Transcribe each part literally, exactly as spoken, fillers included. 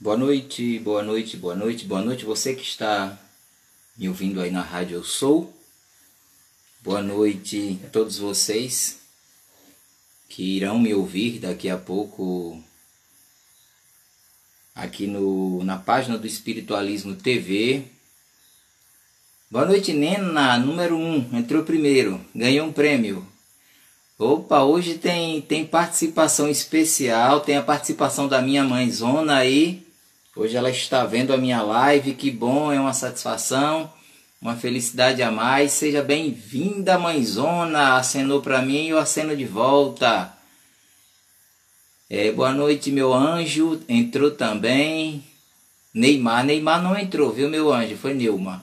Boa noite, boa noite, boa noite, boa noite. Você que está me ouvindo aí na Rádio Eu Sou. Boa noite a todos vocês que irão me ouvir daqui a pouco aqui no, na página do Espiritualismo T V. Boa noite, Nena, número um, entrou primeiro, ganhou um prêmio. Opa, hoje tem, tem participação especial, tem a participação da minha mãezona aí. Hoje ela está vendo a minha live, que bom, é uma satisfação, uma felicidade a mais. Seja bem-vinda, mãezona, acenou para mim e eu aceno de volta. É, boa noite, meu anjo, entrou também. Neymar, Neymar não entrou, viu, meu anjo, foi Neuma.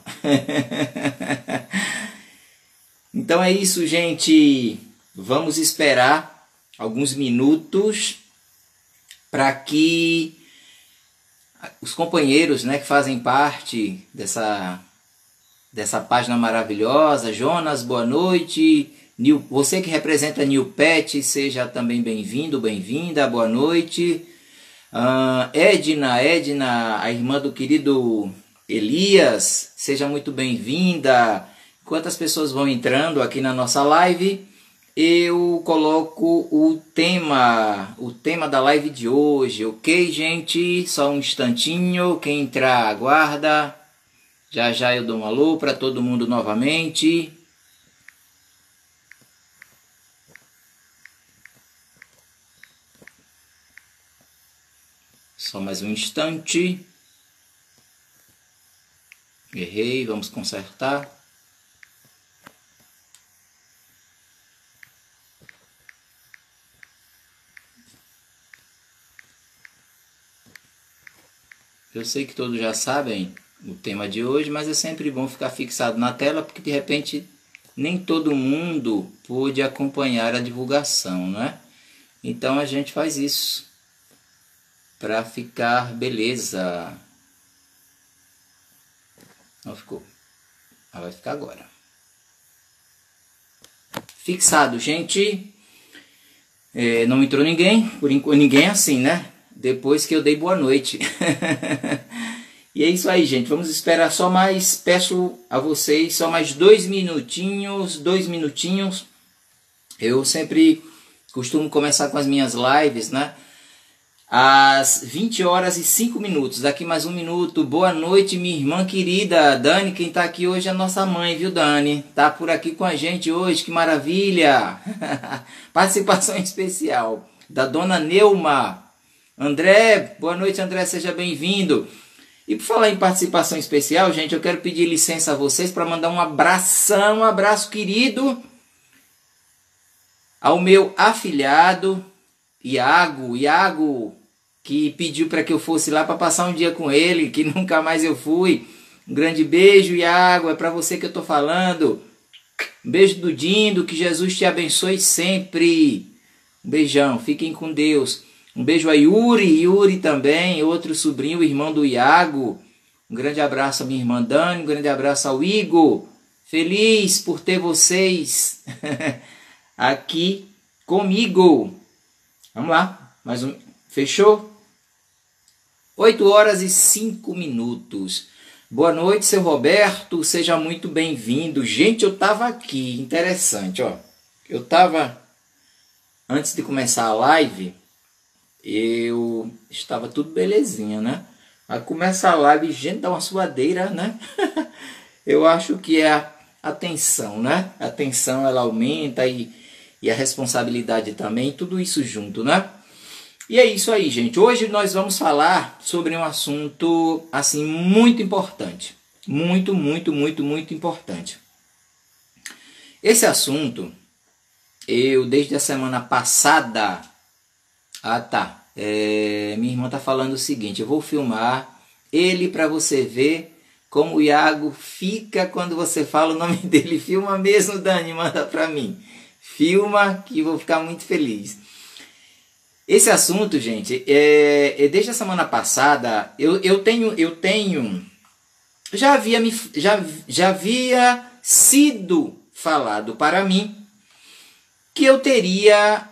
Então é isso, gente, vamos esperar alguns minutos para que os companheiros, né, que fazem parte dessa, dessa página maravilhosa, Jonas, boa noite, Nil, você que representa New Pet, seja também bem-vindo, bem-vinda, boa noite, uh, Edna, Edna, a irmã do querido Elias, seja muito bem-vinda. Enquanto as pessoas vão entrando aqui na nossa live, eu coloco o tema, o tema da live de hoje, ok, gente? Só um instantinho, quem entrar aguarda. Já já eu dou um alô para todo mundo novamente. Só mais um instante. Errei, vamos consertar. Eu sei que todos já sabem o tema de hoje, mas é sempre bom ficar fixado na tela, porque de repente nem todo mundo pôde acompanhar a divulgação, né? Então a gente faz isso para ficar beleza. Não ficou. Ah, vai ficar agora. Fixado, gente. É, não entrou ninguém, por enquanto ninguém é assim, né? Depois que eu dei boa noite. E é isso aí, gente. Vamos esperar só mais. Peço a vocês só mais dois minutinhos. Dois minutinhos. Eu sempre costumo começar com as minhas lives, né? Às vinte horas e cinco minutos. Daqui mais um minuto. Boa noite, minha irmã querida. Dani, quem tá aqui hoje é a nossa mãe, viu, Dani? Tá por aqui com a gente hoje. Que maravilha. Participação especial da dona Neuma. André, boa noite, André, seja bem-vindo. E por falar em participação especial, gente, eu quero pedir licença a vocês para mandar um abração, um abraço querido ao meu afilhado, Iago, Iago, que pediu para que eu fosse lá para passar um dia com ele, que nunca mais eu fui. Um grande beijo, Iago, é para você que eu estou falando. Um beijo do Dindo, que Jesus te abençoe sempre. Um beijão, fiquem com Deus. Um beijo a Yuri, Yuri também, outro sobrinho, irmão do Iago. Um grande abraço a minha irmã Dani, um grande abraço ao Igor. Feliz por ter vocês aqui comigo. Vamos lá, mais um. Fechou? oito horas e cinco minutos. Boa noite, seu Roberto, seja muito bem-vindo. Gente, eu tava aqui, interessante, ó. Eu tava, antes de começar a live, eu estava tudo belezinha, né? Aí começa a live, gente, dá uma suadeira, né? Eu acho que é a, a tensão, né? A tensão, ela aumenta e, e a responsabilidade também, tudo isso junto, né? E é isso aí, gente. Hoje nós vamos falar sobre um assunto, assim, muito importante. Muito, muito, muito, muito importante. Esse assunto, eu, desde a semana passada... Ah, tá. É, minha irmã tá falando o seguinte, eu vou filmar ele para você ver como o Iago fica quando você fala o nome dele. Filma mesmo, Dani, manda para mim. Filma que eu vou ficar muito feliz. Esse assunto, gente, é, é desde a semana passada, eu, eu tenho, eu tenho, já havia, me, já, já havia sido falado para mim que eu teria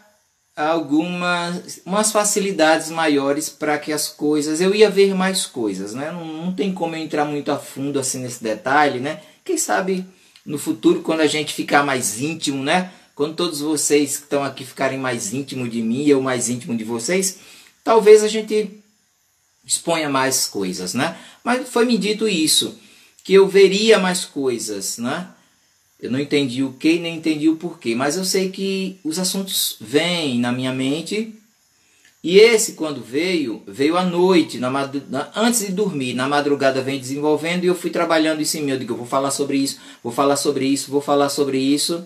algumas umas facilidades maiores para que as coisas, eu ia ver mais coisas, né? Não, não tem como eu entrar muito a fundo assim nesse detalhe, né? Quem sabe no futuro, quando a gente ficar mais íntimo, né? Quando todos vocês que estão aqui ficarem mais íntimos de mim e eu mais íntimo de vocês, talvez a gente exponha mais coisas, né? Mas foi me dito isso, que eu veria mais coisas, né? Eu não entendi o que, nem entendi o porquê, mas eu sei que os assuntos vêm na minha mente. E esse, quando veio, veio à noite, na, na, antes de dormir, na madrugada vem desenvolvendo e eu fui trabalhando isso em mim. Eu digo, eu vou falar sobre isso, vou falar sobre isso, vou falar sobre isso.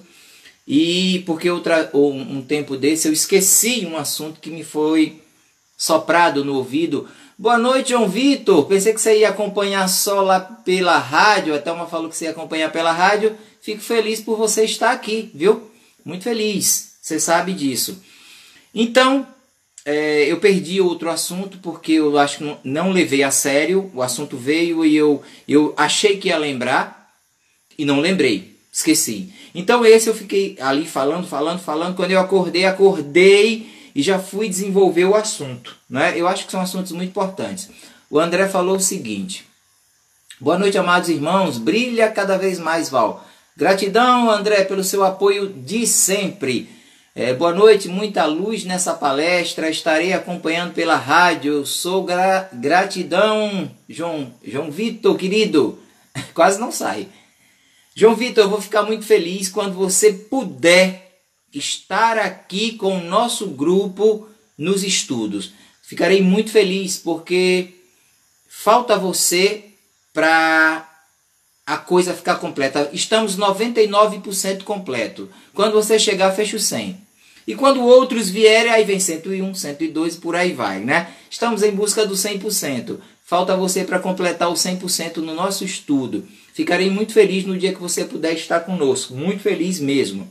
E porque outra, um, um tempo desse eu esqueci um assunto que me foi soprado no ouvido. Boa noite, João Vitor. Pensei que você ia acompanhar só lá pela rádio. A Thelma falou que você ia acompanhar pela rádio. Fico feliz por você estar aqui, viu? Muito feliz. Você sabe disso. Então, é, eu perdi outro assunto porque eu acho que não, não levei a sério. O assunto veio e eu, eu achei que ia lembrar e não lembrei. Esqueci. Então esse eu fiquei ali falando, falando, falando. Quando eu acordei, acordei e já fui desenvolver o assunto, né? Eu acho que são assuntos muito importantes. O André falou o seguinte. Boa noite, amados irmãos. Brilha cada vez mais, Val. Gratidão, André, pelo seu apoio de sempre. É, boa noite, muita luz nessa palestra. Estarei acompanhando pela rádio. Eu sou gra gratidão, João, João Vitor, querido. Quase não sai. João Vitor, eu vou ficar muito feliz quando você puder estar aqui com o nosso grupo nos estudos. Ficarei muito feliz porque falta você para a coisa ficar completa. Estamos noventa e nove por cento completo. Quando você chegar, fecha o cem. E quando outros vierem, aí vem cento e um, cento e dois, por aí vai, né? Estamos em busca do cem por cento. Falta você para completar o cem por cento no nosso estudo. Ficarei muito feliz no dia que você puder estar conosco. Muito feliz mesmo.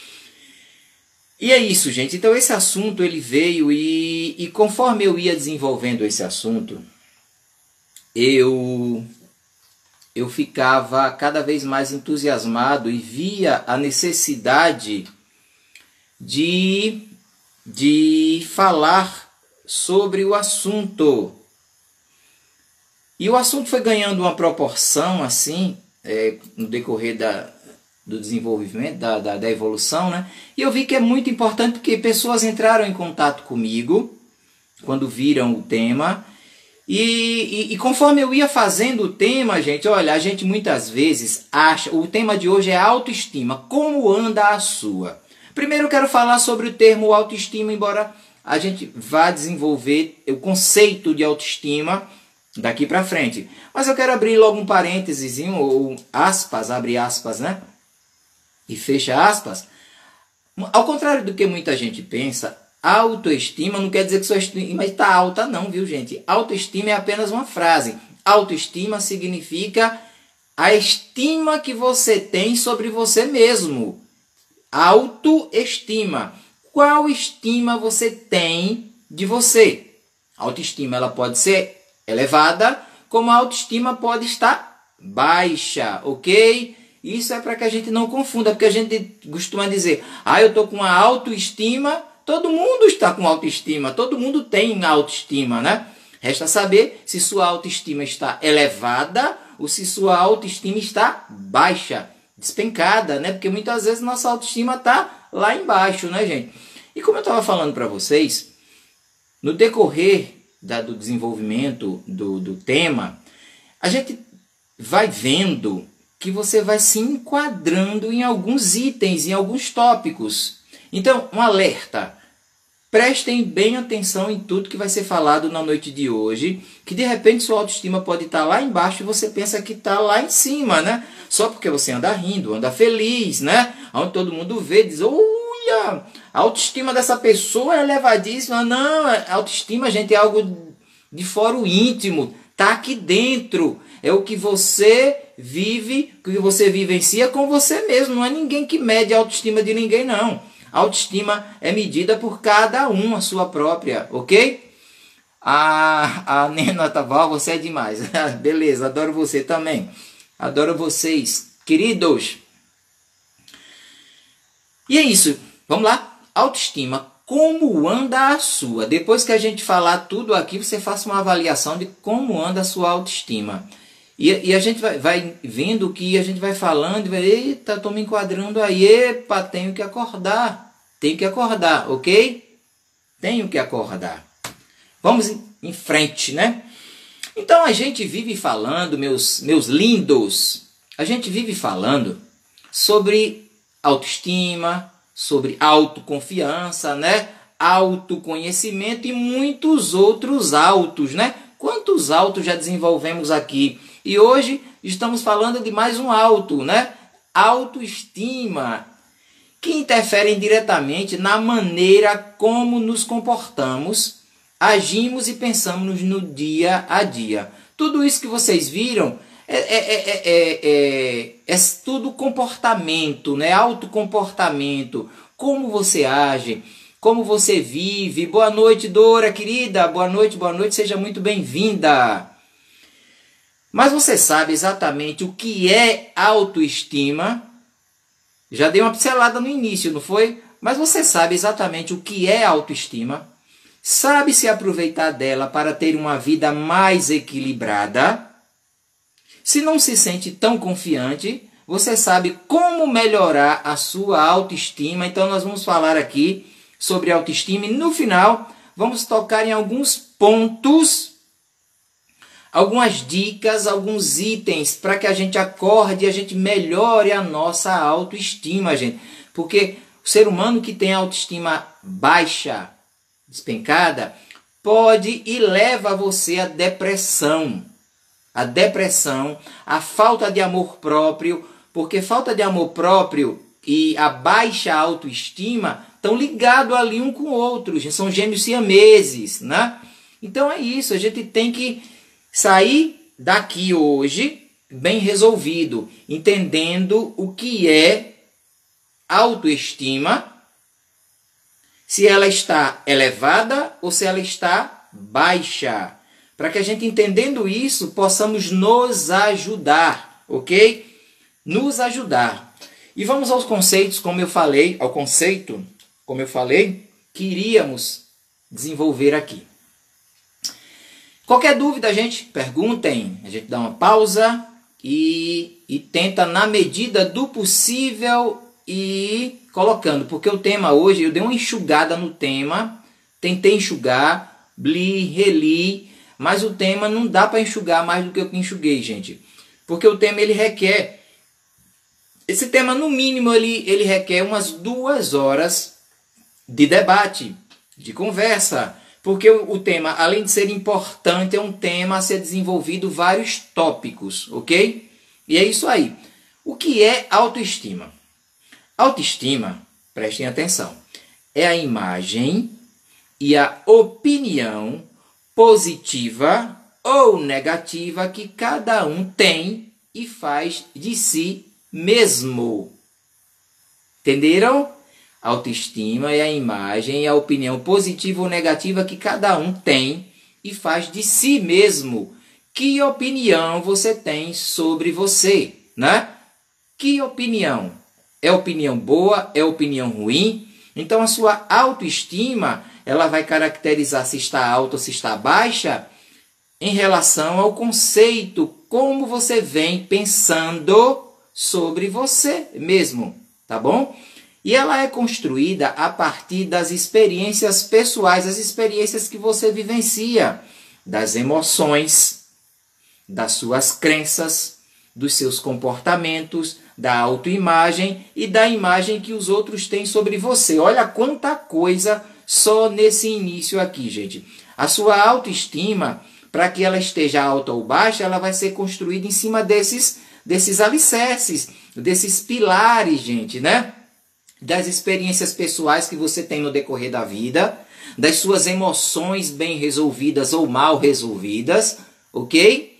E é isso, gente. Então esse assunto ele veio e, e conforme eu ia desenvolvendo esse assunto, eu, eu ficava cada vez mais entusiasmado e via a necessidade de, de falar sobre o assunto. E o assunto foi ganhando uma proporção assim, é, no decorrer da, do desenvolvimento, da, da, da evolução, né? E eu vi que é muito importante porque pessoas entraram em contato comigo quando viram o tema. E, e, e conforme eu ia fazendo o tema, gente, olha, a gente muitas vezes acha... O tema de hoje é autoestima. Como anda a sua? Primeiro eu quero falar sobre o termo autoestima, embora a gente vá desenvolver o conceito de autoestima daqui para frente. Mas eu quero abrir logo um parênteses, ou aspas, abre aspas, né? E fecha aspas. Ao contrário do que muita gente pensa, autoestima não quer dizer que sua estima está alta, não, viu, gente? Autoestima é apenas uma frase. Autoestima significa a estima que você tem sobre você mesmo. Autoestima. Qual estima você tem de você? Autoestima ela pode ser elevada, como a autoestima pode estar baixa, ok? Isso é para que a gente não confunda, porque a gente costuma dizer, ah, eu estou com uma autoestima, todo mundo está com autoestima, todo mundo tem autoestima, né? Resta saber se sua autoestima está elevada ou se sua autoestima está baixa, despencada, né? Porque muitas vezes nossa autoestima está lá embaixo, né, gente? E como eu estava falando para vocês, no decorrer Da, do desenvolvimento do, do tema, a gente vai vendo que você vai se enquadrando em alguns itens, em alguns tópicos. Então, um alerta. Prestem bem atenção em tudo que vai ser falado na noite de hoje, que de repente sua autoestima pode estar lá embaixo e você pensa que está lá em cima, né? Só porque você anda rindo, anda feliz, né? Onde todo mundo vê, diz, olha, a autoestima dessa pessoa é elevadíssima. Não, a autoestima, gente, é algo de fora o íntimo, tá aqui dentro. É o que você vive, o que você vivencia com você mesmo. Não é ninguém que mede a autoestima de ninguém, não. A autoestima é medida por cada um, a sua própria, ok? A, a Nena Taval, você é demais. Beleza, adoro você também. Adoro vocês, queridos. E é isso. Vamos lá. Autoestima. como anda a sua. Depois que a gente falar tudo aqui, você faça uma avaliação de como anda a sua autoestima. E, e a gente vai, vai vendo que a gente vai falando e vai, eita, estou me enquadrando aí, epa, tenho que acordar, tenho que acordar, ok? Tenho que acordar. Vamos em, em frente, né? Então a gente vive falando, meus, meus lindos, a gente vive falando sobre autoestima, sobre autoconfiança, né? Autoconhecimento e muitos outros autos, né? Quantos autos já desenvolvemos aqui? E hoje estamos falando de mais um auto, né? Autoestima, que interferem diretamente na maneira como nos comportamos, agimos e pensamos no dia a dia. Tudo isso que vocês viram é, é, é, é, é, é tudo comportamento, né? Autocomportamento, como você age, como você vive. Boa noite, Dora, querida. Boa noite, boa noite, seja muito bem-vinda. Mas você sabe exatamente o que é autoestima? Já dei uma pincelada no início, não foi? Mas você sabe exatamente o que é autoestima? Sabe se aproveitar dela para ter uma vida mais equilibrada? Se não se sente tão confiante, você sabe como melhorar a sua autoestima. Então nós vamos falar aqui sobre autoestima e no final vamos tocar em alguns pontos, algumas dicas, alguns itens para que a gente acorde e a gente melhore a nossa autoestima, gente. Porque o ser humano que tem autoestima baixa, despencada, pode e leva você à depressão. A depressão, a falta de amor próprio, porque falta de amor próprio e a baixa autoestima estão ligados ali um com o outro, são gêmeos siameses, né? Então é isso, a gente tem que sair daqui hoje bem resolvido, entendendo o que é autoestima, se ela está elevada ou se ela está baixa. Para que a gente, entendendo isso, possamos nos ajudar, ok? Nos ajudar. E vamos aos conceitos, como eu falei, ao conceito, como eu falei, que iríamos desenvolver aqui. Qualquer dúvida, gente, perguntem. A gente dá uma pausa e, e tenta, na medida do possível, ir colocando. Porque o tema hoje, eu dei uma enxugada no tema, tentei enxugar, li, reli, mas o tema não dá para enxugar mais do que eu enxuguei, gente. Porque o tema, ele requer... Esse tema, no mínimo, ele, ele requer umas duas horas de debate, de conversa. Porque o, o tema, além de ser importante, é um tema a ser desenvolvido vários tópicos, ok? E é isso aí. O que é autoestima? Autoestima, prestem atenção, é a imagem e a opinião positiva ou negativa que cada um tem e faz de si mesmo. Entenderam? Autoestima é a imagem e a opinião positiva ou negativa que cada um tem e faz de si mesmo. Que opinião você tem sobre você, né? Que opinião? É opinião boa? É opinião ruim? Então a sua autoestima, ela vai caracterizar se está alta ou se está baixa em relação ao conceito, como você vem pensando sobre você mesmo, tá bom? E ela é construída a partir das experiências pessoais, as experiências que você vivencia, das emoções, das suas crenças, dos seus comportamentos, da autoimagem e da imagem que os outros têm sobre você. Olha quanta coisa só nesse início aqui, gente. A sua autoestima, para que ela esteja alta ou baixa, ela vai ser construída em cima desses, desses alicerces, desses pilares, gente, né? Das experiências pessoais que você tem no decorrer da vida, das suas emoções bem resolvidas ou mal resolvidas, ok?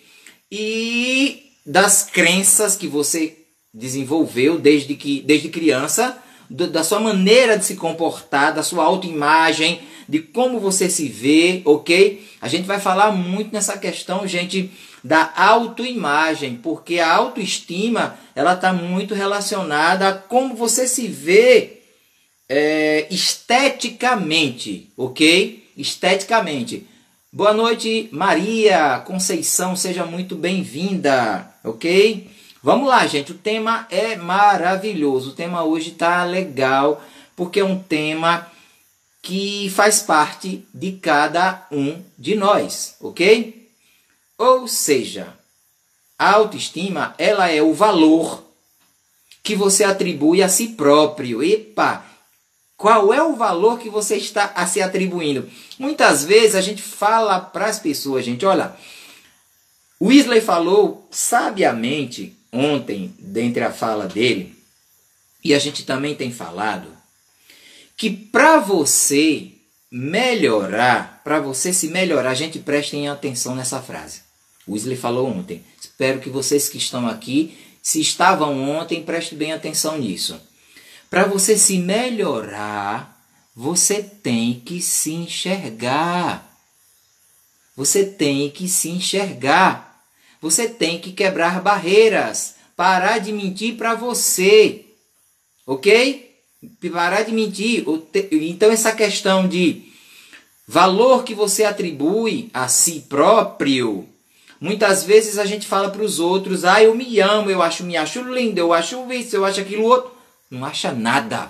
E das crenças que você desenvolveu desde, que, desde criança, do, da sua maneira de se comportar, da sua autoimagem, de como você se vê, ok? A gente vai falar muito nessa questão, gente, da autoimagem, porque a autoestima, ela está muito relacionada a como você se vê é, esteticamente, ok? Esteticamente. Boa noite, Maria Conceição, seja muito bem-vinda, ok? Vamos lá, gente, o tema é maravilhoso, o tema hoje tá legal, porque é um tema que faz parte de cada um de nós, ok? Ou seja, a autoestima, ela é o valor que você atribui a si próprio. Epa! Qual é o valor que você está a se atribuindo? Muitas vezes a gente fala para as pessoas, gente, olha, o Wesley falou sabiamente ontem, dentre a fala dele, e a gente também tem falado, que para você melhorar, para você se melhorar, gente, prestem atenção nessa frase. O Wesley falou ontem. Espero que vocês que estão aqui, se estavam ontem, prestem bem atenção nisso. Para você se melhorar, você tem que se enxergar. Você tem que se enxergar. Você tem que quebrar barreiras. Parar de mentir para você. Ok? Parar de mentir. Então essa questão de valor que você atribui a si próprio, muitas vezes a gente fala para os outros, ah, eu me amo, eu acho, me acho lindo, eu acho isso, eu acho aquilo outro. Não acha nada.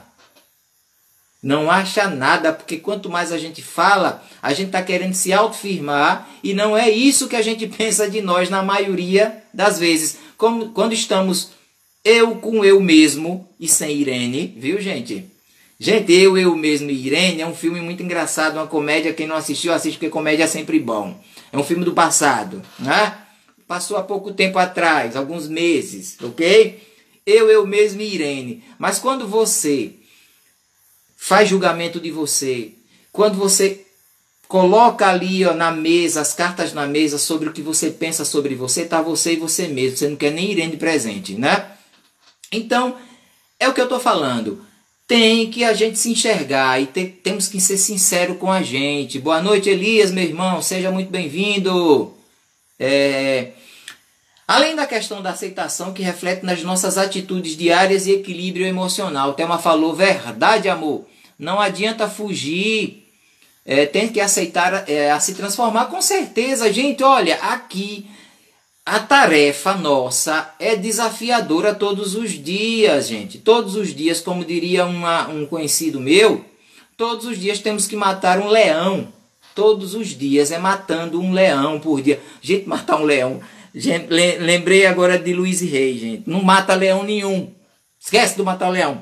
Não acha nada, porque quanto mais a gente fala, a gente está querendo se autoafirmar e não é isso que a gente pensa de nós na maioria das vezes. Como, quando estamos eu com eu mesmo e sem Irene, viu, gente? Gente, Eu, Eu Mesmo e Irene é um filme muito engraçado, uma comédia. Quem não assistiu, assiste, porque comédia é sempre bom. É um filme do passado, né? Passou há pouco tempo atrás, alguns meses, ok? Eu, Eu Mesmo e Irene. Mas quando você faz julgamento de você, quando você coloca ali ó, na mesa, as cartas na mesa sobre o que você pensa sobre você, tá você e você mesmo. Você não quer nem Irene presente, né? Então, é o que eu tô falando. Tem que a gente se enxergar e te, temos que ser sinceros com a gente. Boa noite, Elias, meu irmão. Seja muito bem-vindo. É... Além da questão da aceitação que reflete nas nossas atitudes diárias e equilíbrio emocional. O Thelma falou, verdade, amor. Não adianta fugir. É, tem que aceitar é, a se transformar com certeza. Gente, olha, aqui a tarefa nossa é desafiadora todos os dias, gente. Todos os dias, como diria uma, um conhecido meu, todos os dias temos que matar um leão. Todos os dias é matando um leão por dia. Gente, matar um leão. Gente, lembrei agora de Luiz Rei, gente. Não mata leão nenhum. Esquece do matar o leão.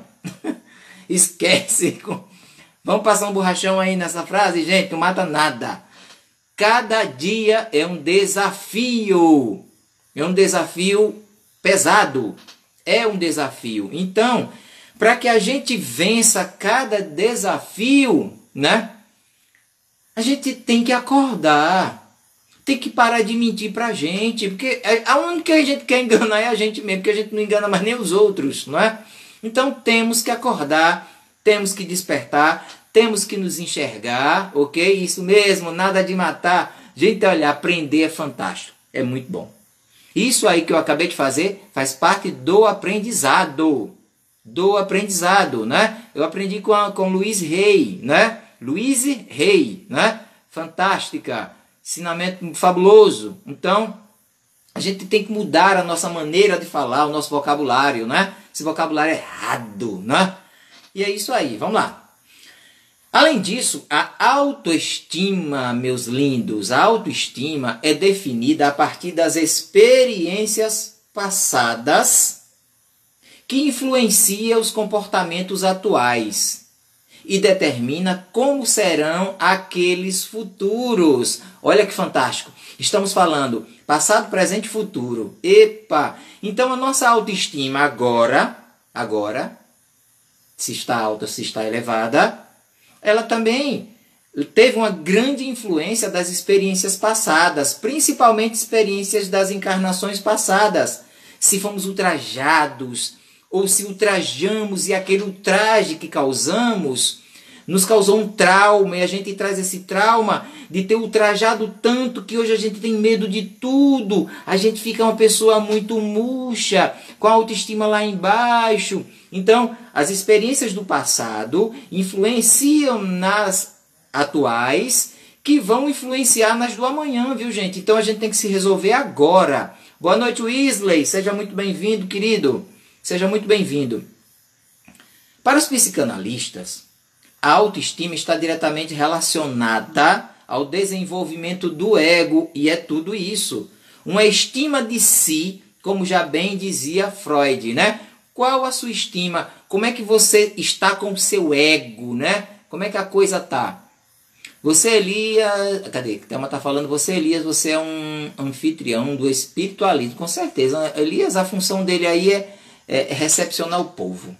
Esquece. Vamos passar um borrachão aí nessa frase, gente? Não mata nada. Cada dia é um desafio. É um desafio pesado. É um desafio. Então, para que a gente vença cada desafio, né? A gente tem que acordar. Tem que parar de mentir pra gente. Porque a única que a gente quer enganar é a gente mesmo. Porque a gente não engana mais nem os outros, não é? Então temos que acordar. Temos que despertar. Temos que nos enxergar. Ok? Isso mesmo. Nada de matar. Gente, olha, aprender é fantástico. É muito bom. Isso aí que eu acabei de fazer faz parte do aprendizado. Do aprendizado, né? Eu aprendi com, a, com Luiz Rei, né? Luiz Rei, né? Fantástica. Ensinamento fabuloso. Então, a gente tem que mudar a nossa maneira de falar, o nosso vocabulário, né? Esse vocabulário é errado, né? E é isso aí, vamos lá. Além disso, a autoestima, meus lindos, a autoestima é definida a partir das experiências passadas que influenciam os comportamentos atuais e determina como serão aqueles futuros. Olha que fantástico. Estamos falando passado, presente e futuro. Epa! Então a nossa autoestima agora, agora, se está alta, se está elevada, ela também teve uma grande influência das experiências passadas, principalmente experiências das encarnações passadas. Se fomos ultrajados, ou se ultrajamos e aquele ultraje que causamos nos causou um trauma, e a gente traz esse trauma de ter ultrajado tanto que hoje a gente tem medo de tudo, a gente fica uma pessoa muito murcha, com a autoestima lá embaixo. Então, as experiências do passado influenciam nas atuais, que vão influenciar nas do amanhã, viu, gente? Então a gente tem que se resolver agora. Boa noite, Weasley, seja muito bem-vindo, querido, seja muito bem-vindo. Para os psicanalistas, a autoestima está diretamente relacionada ao desenvolvimento do ego, e é tudo isso. Uma estima de si, como já bem dizia Freud, né? Qual a sua estima? Como é que você está com o seu ego, né? Como é que a coisa tá? Você, Elias... Cadê? O tema está falando, você, Elias, você é um anfitrião do espiritualismo. Com certeza. Elias, a função dele aí é, é recepcionar o povo.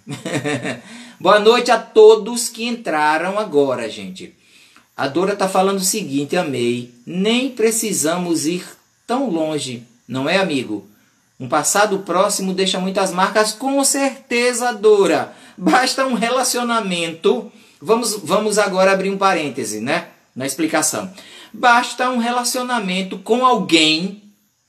Boa noite a todos que entraram agora, gente. A Dora está falando o seguinte, amei. Nem precisamos ir tão longe, não é, amigo? Um passado próximo deixa muitas marcas, com certeza, Dora. Basta um relacionamento. Vamos, vamos agora abrir um parêntese, né? Na explicação. Basta um relacionamento com alguém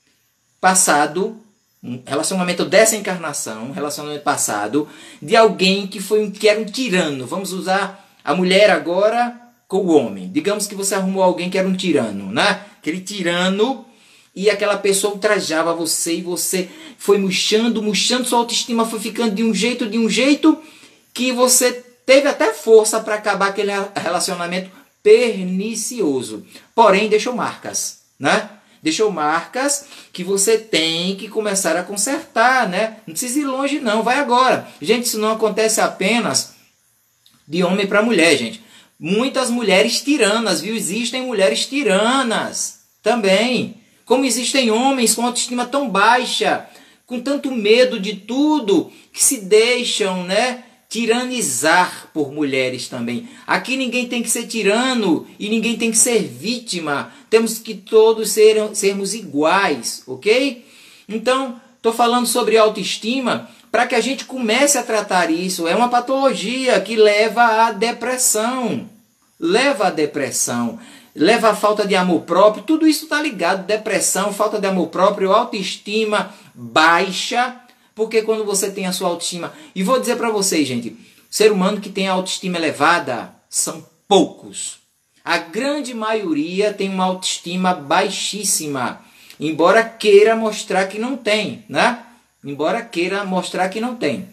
passado, um relacionamento dessa encarnação, um relacionamento passado, de alguém que, foi um, que era um tirano. Vamos usar a mulher agora com o homem. Digamos que você arrumou alguém que era um tirano, né? Aquele tirano, e aquela pessoa ultrajava você, e você foi murchando, murchando, sua autoestima foi ficando de um jeito, de um jeito, que você teve até força para acabar aquele relacionamento pernicioso. Porém, deixou marcas, né? Deixou marcas que você tem que começar a consertar, né? Não precisa ir longe, não. Vai agora. Gente, isso não acontece apenas de homem para mulher, gente. Muitas mulheres tiranas, viu? Existem mulheres tiranas também. Como existem homens com autoestima tão baixa, com tanto medo de tudo, que se deixam, né, tiranizar por mulheres também. Aqui ninguém tem que ser tirano e ninguém tem que ser vítima. Temos que todos ser, sermos iguais, ok? Então, estou falando sobre autoestima para que a gente comece a tratar isso. É uma patologia que leva à depressão. Leva à depressão. Leva à falta de amor próprio. Tudo isso está ligado. Depressão, falta de amor próprio, autoestima baixa. Porque quando você tem a sua autoestima... E vou dizer para vocês, gente, ser humano que tem a autoestima elevada são poucos. A grande maioria tem uma autoestima baixíssima. Embora queira mostrar que não tem, né? Embora queira mostrar que não tem.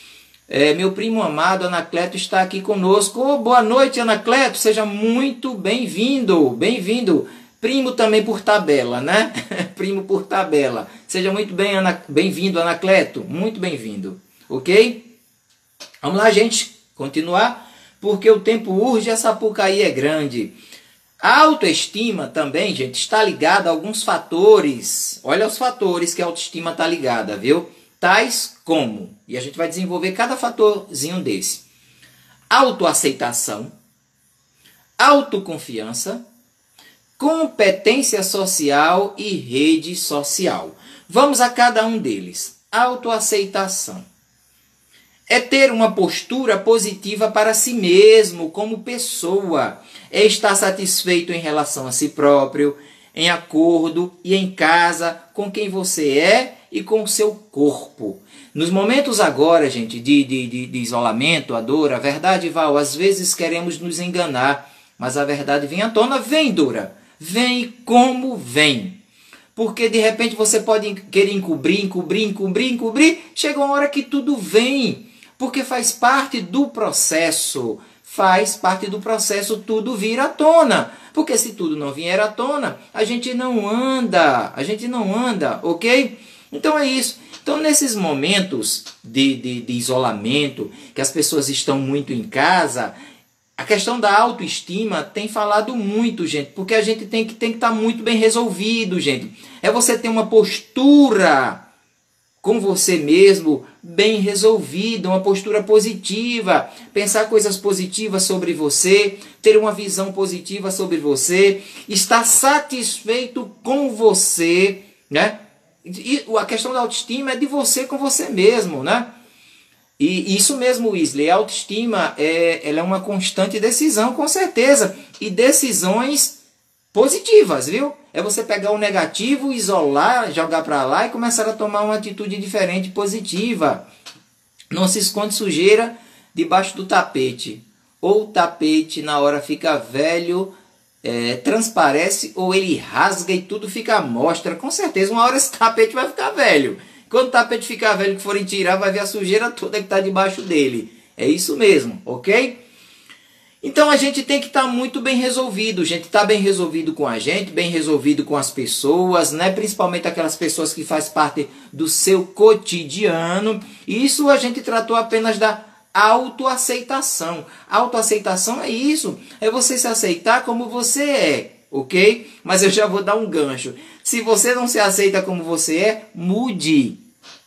É, meu primo amado, Anacleto, está aqui conosco. Oh, boa noite, Anacleto. Seja muito bem-vindo. Bem-vindo. Primo também por tabela, né? Primo por tabela. Seja muito bem, Ana... bem-vindo, Anacleto. Muito bem-vindo. Ok? Vamos lá, gente. Continuar. Porque o tempo urge e a Sapucaí é grande. A autoestima também, gente, está ligada a alguns fatores. Olha os fatores que a autoestima está ligada, viu? Tais como, e a gente vai desenvolver cada fatorzinho desse. Autoaceitação, autoconfiança, competência social e rede social. Vamos a cada um deles. Autoaceitação. É ter uma postura positiva para si mesmo, como pessoa. É estar satisfeito em relação a si próprio, em acordo e em casa com quem você é e com o seu corpo. Nos momentos agora, gente, de, de, de, de isolamento, a dor, a verdade, Val, às vezes queremos nos enganar, mas a verdade vem à tona, vem, Dora. Vem como vem. Porque de repente você pode querer encobrir, encobrir, encobrir, encobrir. Chega uma hora que tudo vem. Porque faz parte do processo. Faz parte do processo tudo vir à tona. Porque se tudo não vier à tona, a gente não anda. A gente não anda, ok? Então é isso. Então nesses momentos de, de, de isolamento, que as pessoas estão muito em casa... A questão da autoestima tem falado muito, gente, porque a gente tem que tem que estar muito bem resolvido, gente. É você ter uma postura com você mesmo bem resolvida, uma postura positiva, pensar coisas positivas sobre você, ter uma visão positiva sobre você, estar satisfeito com você, né? E a questão da autoestima é de você com você mesmo, né? E isso mesmo, Wesley, a autoestima é, ela é uma constante decisão, com certeza. E decisões positivas, viu? É você pegar o negativo, isolar, jogar para lá e começar a tomar uma atitude diferente, positiva. Não se esconde sujeira debaixo do tapete. Ou o tapete na hora fica velho, é, transparece, ou ele rasga e tudo fica à mostra. Com certeza, uma hora esse tapete vai ficar velho. Quando o tapete ficar velho, que forem tirar, vai ver a sujeira toda que está debaixo dele. É isso mesmo, ok? Então a gente tem que estar tá muito bem resolvido. A gente está bem resolvido com a gente, bem resolvido com as pessoas, né? Principalmente aquelas pessoas que fazem parte do seu cotidiano. E isso a gente tratou apenas da autoaceitação. Autoaceitação é isso, é você se aceitar como você é, ok? Mas eu já vou dar um gancho. Se você não se aceita como você é, mude.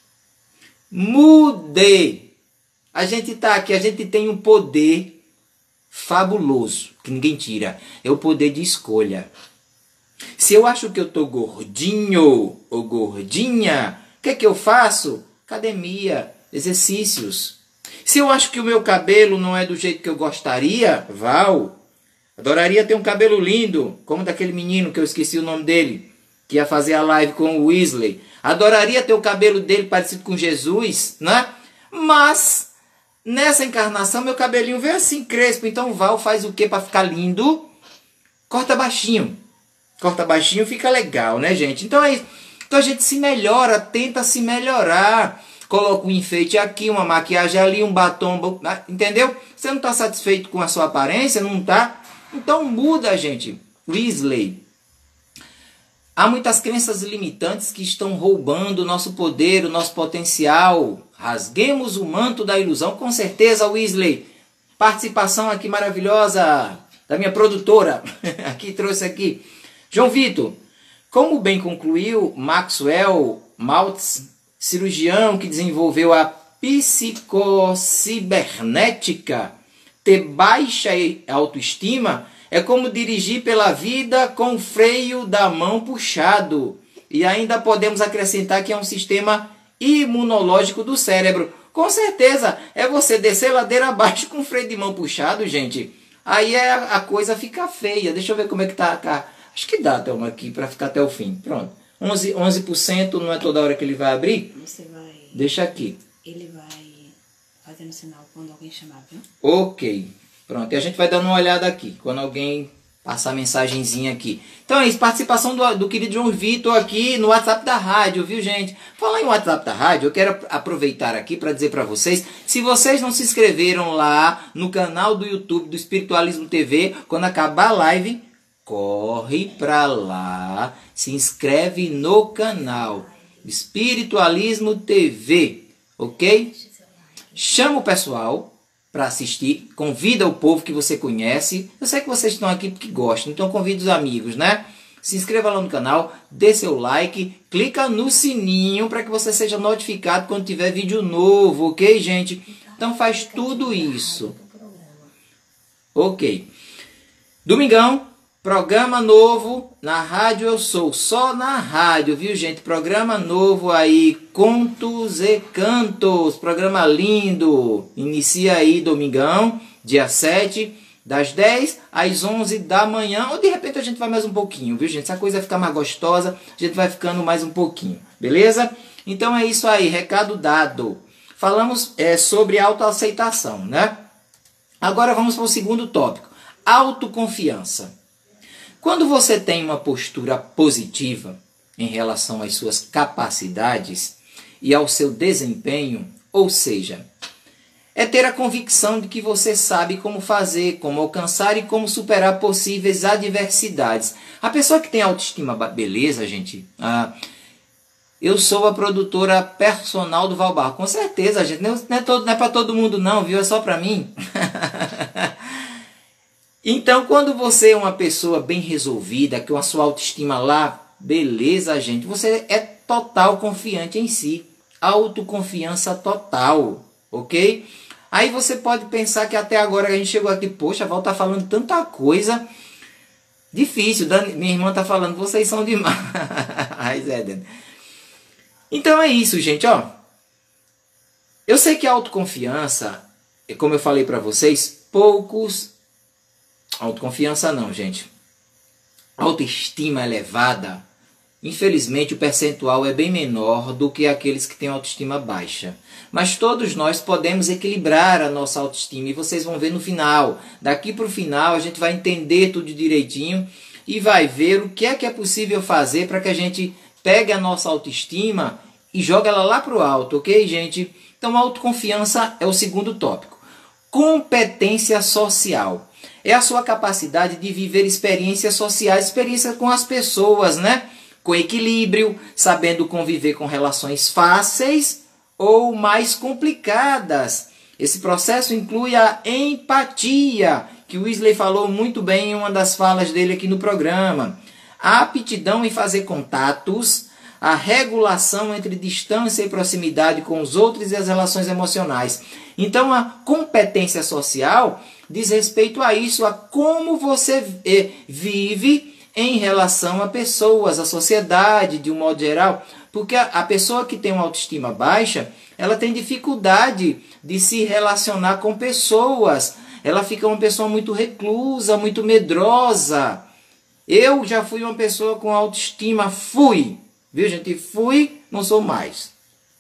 Mude. A gente está aqui, a gente tem um poder fabuloso, que ninguém tira. É o poder de escolha. Se eu acho que eu estou gordinho ou gordinha, o que é que eu faço? Academia, exercícios. Se eu acho que o meu cabelo não é do jeito que eu gostaria, Val, adoraria ter um cabelo lindo, como daquele menino que eu esqueci o nome dele, que ia fazer a live com o Wesley. Adoraria ter o cabelo dele parecido com Jesus, né? Mas nessa encarnação meu cabelinho veio assim crespo. Então Val faz o que para ficar lindo? Corta baixinho. Corta baixinho, fica legal, né, gente? Então é isso. Então a gente se melhora, tenta se melhorar. Coloca um enfeite aqui, uma maquiagem ali, um batom, entendeu? Você não está satisfeito com a sua aparência, não está? Então muda, gente. Wesley. Há muitas crenças limitantes que estão roubando o nosso poder, o nosso potencial. Rasguemos o manto da ilusão. Com certeza, Wesley. Participação aqui maravilhosa da minha produtora. Aqui trouxe aqui. João Vitor, como bem concluiu Maxwell Maltz, cirurgião que desenvolveu a psicocibernética, ter baixa autoestima é como dirigir pela vida com o freio da mão puxado. E ainda podemos acrescentar que é um sistema imunológico do cérebro. Com certeza, é você descer ladeira abaixo com o freio de mão puxado, gente. Aí é, a coisa fica feia. Deixa eu ver como é que tá. tá. Acho que dá até uma aqui para ficar até o fim. Pronto. onze, onze por cento não é toda hora que ele vai abrir? Você vai... Deixa aqui. Ele vai fazendo sinal quando alguém chamar, viu? Ok. Pronto, e a gente vai dando uma olhada aqui, quando alguém passar a mensagenzinha aqui. Então é isso, participação do, do querido João Vitor aqui no WhatsApp da rádio, viu, gente? Falar em WhatsApp da rádio, eu quero aproveitar aqui para dizer para vocês, se vocês não se inscreveram lá no canal do YouTube do Espiritualismo T V, quando acabar a live, corre para lá, se inscreve no canal Espiritualismo T V, ok? Chama o pessoal para assistir, convida o povo que você conhece. Eu sei que vocês estão aqui porque gostam, então convida os amigos, né? Se inscreva lá no canal, dê seu like, clica no sininho para que você seja notificado quando tiver vídeo novo, ok, gente? Então faz tudo isso. Ok. Domingão, programa novo na Rádio Eu Sou, só na rádio, viu, gente? Programa novo aí, Contos e Cantos, programa lindo. Inicia aí domingão, dia sete, das dez às onze da manhã, ou de repente a gente vai mais um pouquinho, viu, gente? Se a coisa ficar mais gostosa, a gente vai ficando mais um pouquinho, beleza? Então é isso aí, recado dado. Falamos é, sobre autoaceitação, né? Agora vamos para o segundo tópico, autoconfiança. Quando você tem uma postura positiva em relação às suas capacidades e ao seu desempenho, ou seja, é ter a convicção de que você sabe como fazer, como alcançar e como superar possíveis adversidades. A pessoa que tem autoestima, beleza, gente? Ah, eu sou a produtora personal do Valbar. Com certeza, gente. Não é, todo, não é para todo mundo não, viu? É só para mim. Então, quando você é uma pessoa bem resolvida, com a sua autoestima lá, beleza, gente, você é total confiante em si. Autoconfiança total, ok? Aí você pode pensar que até agora a gente chegou aqui, poxa, a Val tá falando tanta coisa difícil. Dani, minha irmã tá falando, vocês são demais. Então é isso, gente, ó. Eu sei que a autoconfiança, como eu falei para vocês, poucos... Autoconfiança não, gente. Autoestima elevada, infelizmente o percentual é bem menor do que aqueles que têm autoestima baixa. Mas todos nós podemos equilibrar a nossa autoestima e vocês vão ver no final. Daqui para o final a gente vai entender tudo direitinho e vai ver o que é que é possível fazer para que a gente pegue a nossa autoestima e jogue ela lá para o alto, ok, gente? Então, autoconfiança é o segundo tópico. Competência social. É a sua capacidade de viver experiências sociais, experiências com as pessoas, né? Com equilíbrio, sabendo conviver com relações fáceis ou mais complicadas. Esse processo inclui a empatia, que o Wesley falou muito bem em uma das falas dele aqui no programa. A aptidão em fazer contatos, a regulação entre distância e proximidade com os outros e as relações emocionais. Então, a competência social diz respeito a isso, a como você vive em relação a pessoas, a sociedade, de um modo geral. Porque a, a pessoa que tem uma autoestima baixa, ela tem dificuldade de se relacionar com pessoas. Ela fica uma pessoa muito reclusa, muito medrosa. Eu já fui uma pessoa com autoestima, fui. Viu, gente? Fui, não sou mais.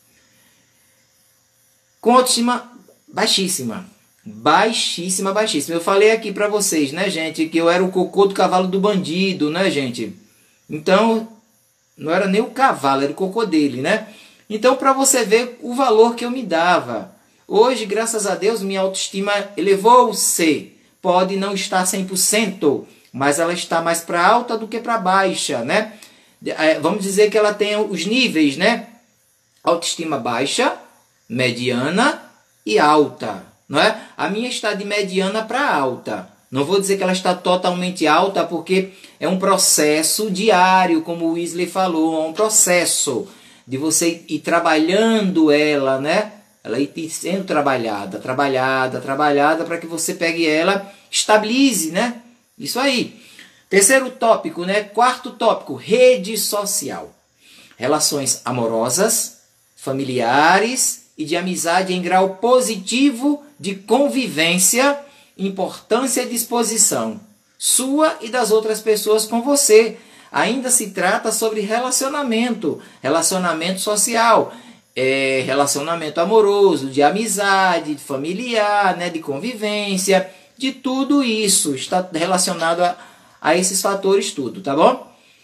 Com autoestima baixíssima. Baixíssima, baixíssima. Eu falei aqui pra vocês, né, gente, que eu era o cocô do cavalo do bandido, né, gente? Então, não era nem o cavalo, era o cocô dele, né? Então, pra você ver o valor que eu me dava. Hoje, graças a Deus, minha autoestima elevou-se. Pode não estar cem por cento, mas ela está mais para alta do que para baixa, né? Vamos dizer que ela tem os níveis, né? Autoestima baixa, mediana e alta, não é? A minha está de mediana para alta. Não vou dizer que ela está totalmente alta, porque é um processo diário, como o Wesley falou, é um processo de você ir trabalhando ela, né? Ela ir sendo trabalhada, trabalhada, trabalhada, para que você pegue ela, estabilize, né? Isso aí. Terceiro tópico, né? Quarto tópico, rede social. Relações amorosas, familiares e de amizade em grau positivo de convivência, importância e disposição sua e das outras pessoas com você. Ainda se trata sobre relacionamento, relacionamento social, é, relacionamento amoroso, de amizade, de familiar, né, de convivência, de tudo isso está relacionado a, a esses fatores tudo, tá bom?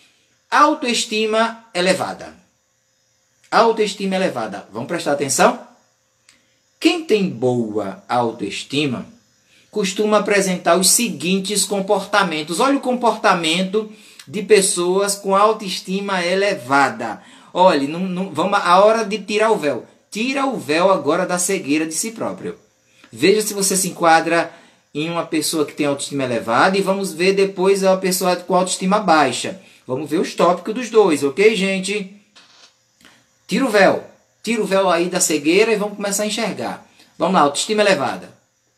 Autoestima elevada. Autoestima elevada. Vamos prestar atenção? Quem tem boa autoestima costuma apresentar os seguintes comportamentos. Olha o comportamento de pessoas com autoestima elevada. Olha, não, não, vamos a hora de tirar o véu. Tira o véu agora da cegueira de si próprio. Veja se você se enquadra em uma pessoa que tem autoestima elevada e vamos ver depois a pessoa com autoestima baixa. Vamos ver os tópicos dos dois, ok, gente? Tira o véu. Tira o véu aí da cegueira e vamos começar a enxergar. Vamos lá, autoestima elevada.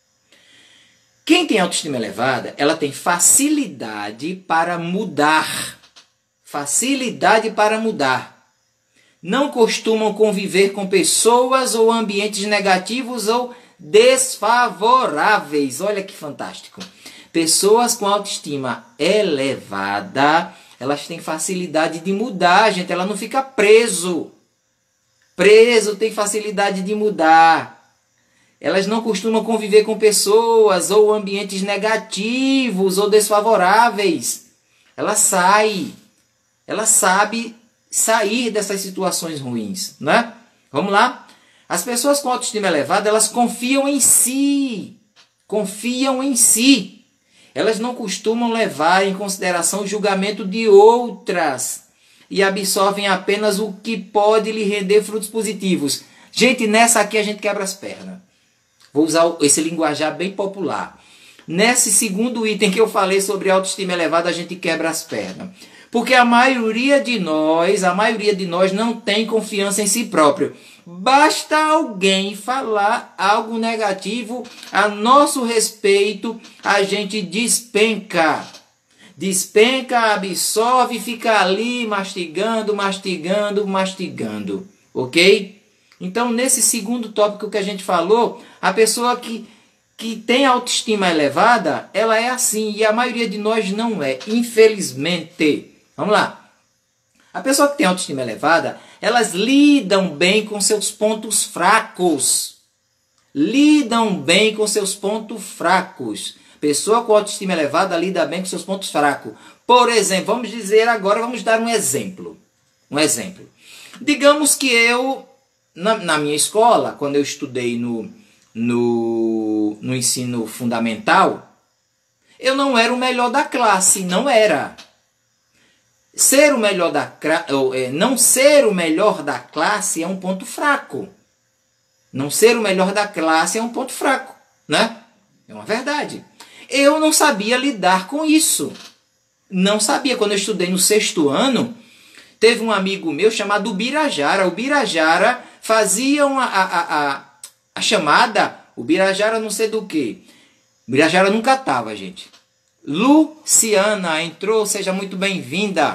Quem tem autoestima elevada, ela tem facilidade para mudar. Facilidade para mudar. Não costumam conviver com pessoas ou ambientes negativos ou desfavoráveis. Olha que fantástico. Pessoas com autoestima elevada, elas têm facilidade de mudar, gente. Ela não fica preso. Preso tem facilidade de mudar. Elas não costumam conviver com pessoas ou ambientes negativos ou desfavoráveis. Ela sai. Ela sabe sair dessas situações ruins, né? Vamos lá? As pessoas com autoestima elevada, elas confiam em si. Confiam em si. Elas não costumam levar em consideração o julgamento de outras e absorvem apenas o que pode lhe render frutos positivos. Gente, nessa aqui a gente quebra as pernas. Vou usar esse linguajar bem popular. Nesse segundo item que eu falei sobre autoestima elevada, a gente quebra as pernas. Porque a maioria de nós, a maioria de nós não tem confiança em si próprio. Basta alguém falar algo negativo a nosso respeito, a gente despenca. Despenca, absorve e fica ali mastigando, mastigando, mastigando. Ok? Então, nesse segundo tópico que a gente falou, a pessoa que, que tem autoestima elevada, ela é assim, e a maioria de nós não é, infelizmente. Vamos lá. A pessoa que tem autoestima elevada, elas lidam bem com seus pontos fracos. Lidam bem com seus pontos fracos. Pessoa com autoestima elevada lida bem com seus pontos fracos. Por exemplo, vamos dizer agora, vamos dar um exemplo. Um exemplo. Digamos que eu, na, na minha escola, quando eu estudei no, no, no ensino fundamental, eu não era o melhor da classe, não era. Ser o melhor da, não ser o melhor da classe é um ponto fraco. Não ser o melhor da classe é um ponto fraco, né? É uma verdade. Eu não sabia lidar com isso. Não sabia. Quando eu estudei no sexto ano, teve um amigo meu chamado Birajara. O Birajara fazia uma, a, a, a, a chamada, o Birajara não sei do que. O Birajara nunca estava, gente. Luciana entrou, seja muito bem-vinda.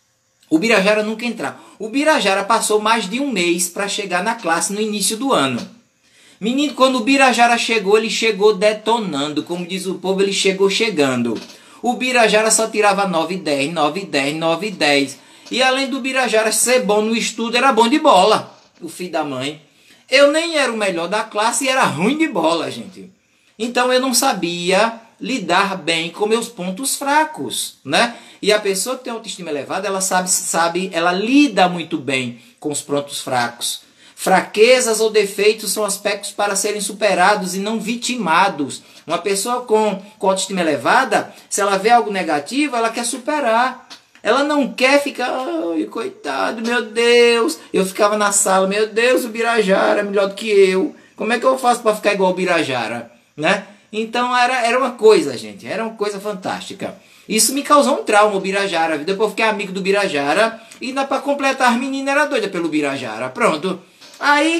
O Birajara nunca entrava. O Birajara passou mais de um mês para chegar na classe no início do ano. Menino, quando o Birajara chegou, ele chegou detonando. Como diz o povo, ele chegou chegando. O Birajara só tirava nove, dez, nove, dez, nove, dez. E além do Birajara ser bom no estudo, era bom de bola. O filho da mãe. Eu nem era o melhor da classe e era ruim de bola, gente. Então eu não sabia lidar bem com meus pontos fracos, né? E a pessoa que tem autoestima elevada, ela sabe, sabe, ela lida muito bem com os pontos fracos. Fraquezas ou defeitos são aspectos para serem superados e não vitimados. Uma pessoa com, com autoestima elevada, se ela vê algo negativo, ela quer superar. Ela não quer ficar, ai, coitado, meu Deus. Eu ficava na sala, meu Deus, o Birajara é melhor do que eu. Como é que eu faço para ficar igual o Birajara, né? Então era, era uma coisa, gente, era uma coisa fantástica. Isso me causou um trauma, o Birajara. Depois eu fiquei amigo do Birajara e para completar, as meninas eram doidas pelo Birajara. Pronto. Aí,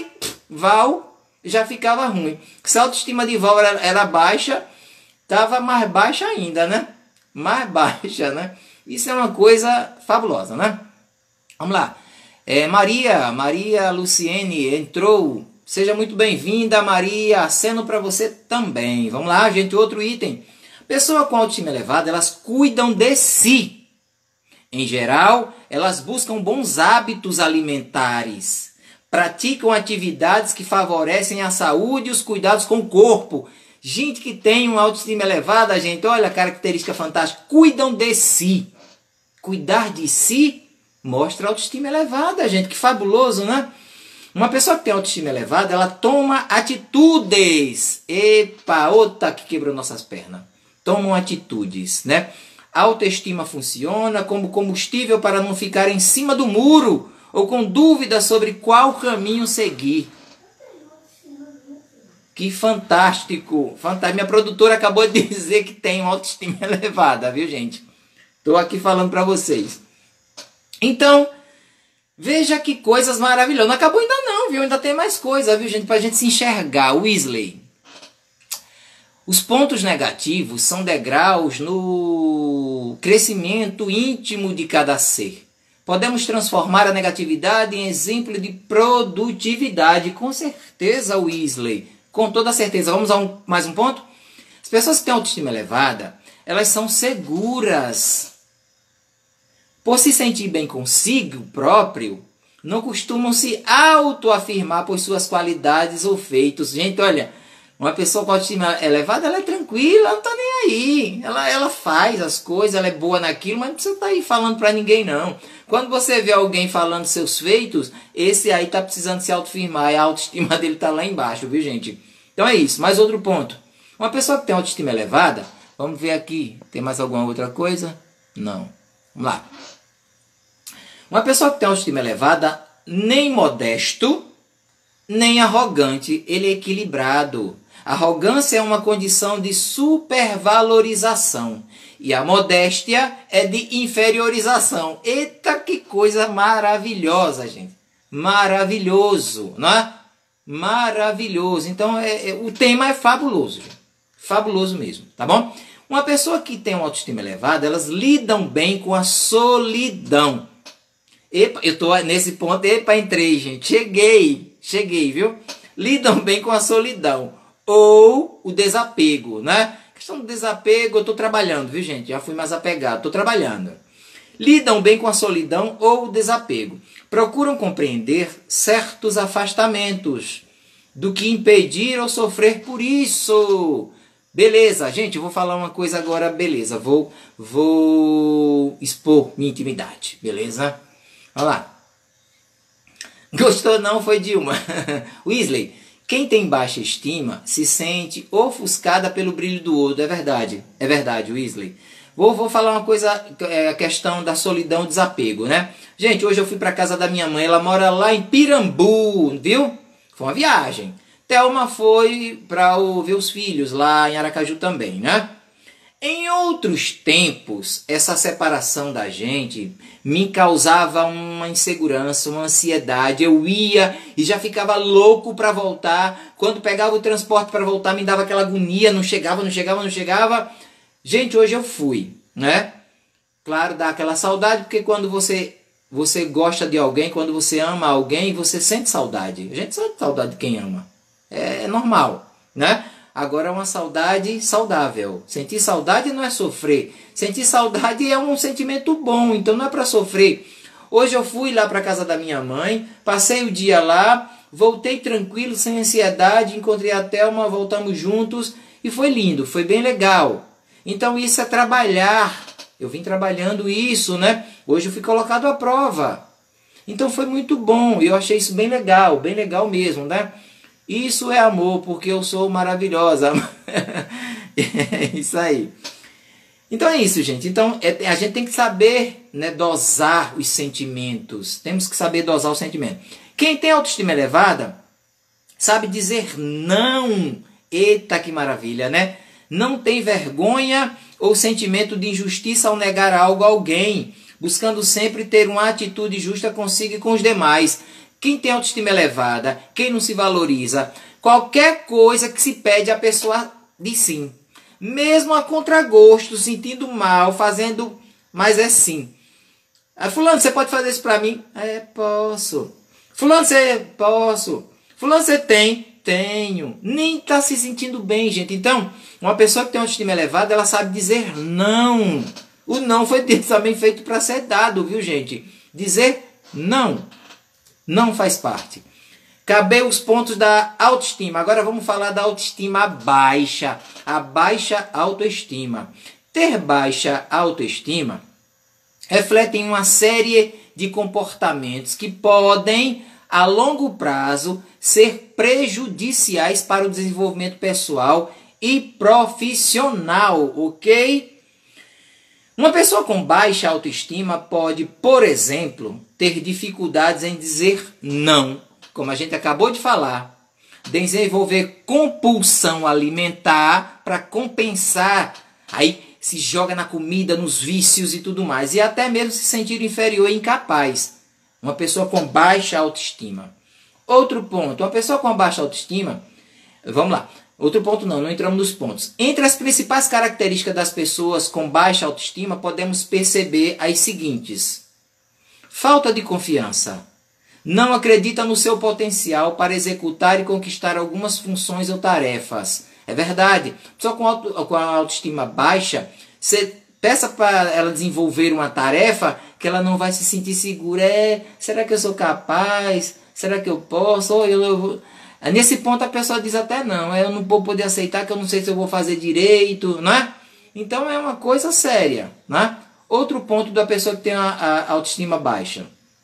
Val já ficava ruim. Se a autoestima de Val era, era baixa, estava mais baixa ainda, né? Mais baixa, né? Isso é uma coisa fabulosa, né? Vamos lá. É, Maria, Maria Luciene entrou. Seja muito bem-vinda, Maria. Aceno para você também. Vamos lá, gente. Outro item. Pessoa com autoestima elevada, elas cuidam de si. Em geral, elas buscam bons hábitos alimentares. Praticam atividades que favorecem a saúde e os cuidados com o corpo. Gente que tem uma autoestima elevada, gente, olha a característica fantástica. Cuidam de si. Cuidar de si mostra autoestima elevada, gente. Que fabuloso, né? Uma pessoa que tem autoestima elevada, ela toma atitudes. Epa, outra que quebrou nossas pernas. Tomam atitudes, né? A autoestima funciona como combustível para não ficar em cima do muro ou com dúvidas sobre qual caminho seguir. Que fantástico. fantástico. Minha produtora acabou de dizer que tem uma autoestima elevada, viu, gente? Estou aqui falando para vocês. Então, veja que coisas maravilhosas. Não acabou ainda não, viu? Ainda tem mais coisa, viu, gente? Para a gente se enxergar. Weasley. Os pontos negativos são degraus no crescimento íntimo de cada ser. Podemos transformar a negatividade em exemplo de produtividade. Com certeza, Weasley. Com toda certeza. Vamos a um, mais um ponto? As pessoas que têm autoestima elevada, elas são seguras. Por se sentir bem consigo próprio, não costumam se autoafirmar por suas qualidades ou feitos. Gente, olha, uma pessoa com autoestima elevada, ela é tranquila, ela não está nem aí. Ela, ela faz as coisas, ela é boa naquilo, mas não precisa estar aí falando para ninguém, não. Quando você vê alguém falando seus feitos, esse aí está precisando se autoafirmar e a autoestima dele está lá embaixo, viu, gente? Então é isso. Mais outro ponto. Uma pessoa que tem autoestima elevada, vamos ver aqui, tem mais alguma outra coisa? Não. Vamos lá. Uma pessoa que tem autoestima elevada, nem modesto, nem arrogante, ele é equilibrado. Arrogância é uma condição de supervalorização e a modéstia é de inferiorização. Eita, que coisa maravilhosa, gente. Maravilhoso, não é? Maravilhoso. Então, é, é, o tema é fabuloso, gente. Fabuloso mesmo, tá bom? Uma pessoa que tem uma autoestima elevada, elas lidam bem com a solidão. Epa, eu tô nesse ponto, epa, entrei, gente. Cheguei. cheguei, viu? Lidam bem com a solidão ou o desapego, né? A questão do desapego, eu tô trabalhando, viu, gente? Já fui mais apegado, tô trabalhando. Lidam bem com a solidão ou o desapego. Procuram compreender certos afastamentos do que impedir ou sofrer por isso. Beleza, gente, eu vou falar uma coisa agora, beleza. Vou, vou expor minha intimidade, beleza? Olha lá. Gostou não, foi Dilma. Weasley, quem tem baixa estima se sente ofuscada pelo brilho do outro. É verdade, é verdade, Weasley. Vou, vou falar uma coisa, é, a questão da solidão e desapego, né? Gente, hoje eu fui para casa da minha mãe, ela mora lá em Pirambu, viu? Foi uma viagem. Thelma foi para ver os filhos lá em Aracaju também, né? Em outros tempos, essa separação da gente me causava uma insegurança, uma ansiedade. Eu ia e já ficava louco para voltar. Quando pegava o transporte para voltar, me dava aquela agonia, não chegava, não chegava, não chegava. Gente, hoje eu fui, né? Claro, dá aquela saudade, porque quando você, você gosta de alguém, quando você ama alguém, você sente saudade. A gente sente saudade de quem ama. É normal, né? Agora é uma saudade saudável. Sentir saudade não é sofrer. Sentir saudade é um sentimento bom, então não é para sofrer. Hoje eu fui lá para casa da minha mãe, passei o dia lá, voltei tranquilo, sem ansiedade, encontrei a Thelma, voltamos juntos e foi lindo, foi bem legal. Então isso é trabalhar. Eu vim trabalhando isso, né? Hoje eu fui colocado à prova. Então foi muito bom. Eu achei isso bem legal, bem legal mesmo, né? Isso é amor, porque eu sou maravilhosa. É isso aí. Então é isso, gente. Então é, a gente tem que saber, né, dosar os sentimentos. Temos que saber dosar os sentimentos. Quem tem autoestima elevada sabe dizer não. Eita, que maravilha, né? Não tem vergonha ou sentimento de injustiça ao negar algo a alguém, buscando sempre ter uma atitude justa consigo e com os demais. Quem tem autoestima elevada, quem não se valoriza, qualquer coisa que se pede a pessoa diz sim. Mesmo a contragosto, sentindo mal, fazendo, mas é sim. Ah, fulano, você pode fazer isso pra mim? É, posso. Fulano, você... Posso. Fulano, você tem? Tenho. Nem tá se sentindo bem, gente. Então, uma pessoa que tem autoestima elevada, ela sabe dizer não. O não foi também feito para ser dado, viu, gente? Dizer não. Não faz parte. Caber os pontos da autoestima. Agora vamos falar da autoestima baixa. A baixa autoestima. Ter baixa autoestima reflete em uma série de comportamentos que podem, a longo prazo, ser prejudiciais para o desenvolvimento pessoal e profissional, ok? Uma pessoa com baixa autoestima pode, por exemplo, ter dificuldades em dizer não, como a gente acabou de falar, desenvolver compulsão alimentar para compensar, aí se joga na comida, nos vícios e tudo mais, e até mesmo se sentir inferior e incapaz. Uma pessoa com baixa autoestima. Outro ponto, uma pessoa com baixa autoestima, vamos lá, outro ponto não, não entramos nos pontos. Entre as principais características das pessoas com baixa autoestima, podemos perceber as seguintes. Falta de confiança. Não acredita no seu potencial para executar e conquistar algumas funções ou tarefas. É verdade. Só com, auto, com a autoestima baixa, você peça para ela desenvolver uma tarefa que ela não vai se sentir segura. É, será que eu sou capaz? Será que eu posso? Ou eu, eu vou... Nesse ponto a pessoa diz até não. Eu não vou poder aceitar que eu não sei se eu vou fazer direito, não é? Então é uma coisa séria, né? Outro ponto da pessoa que tem a, a autoestima baixa.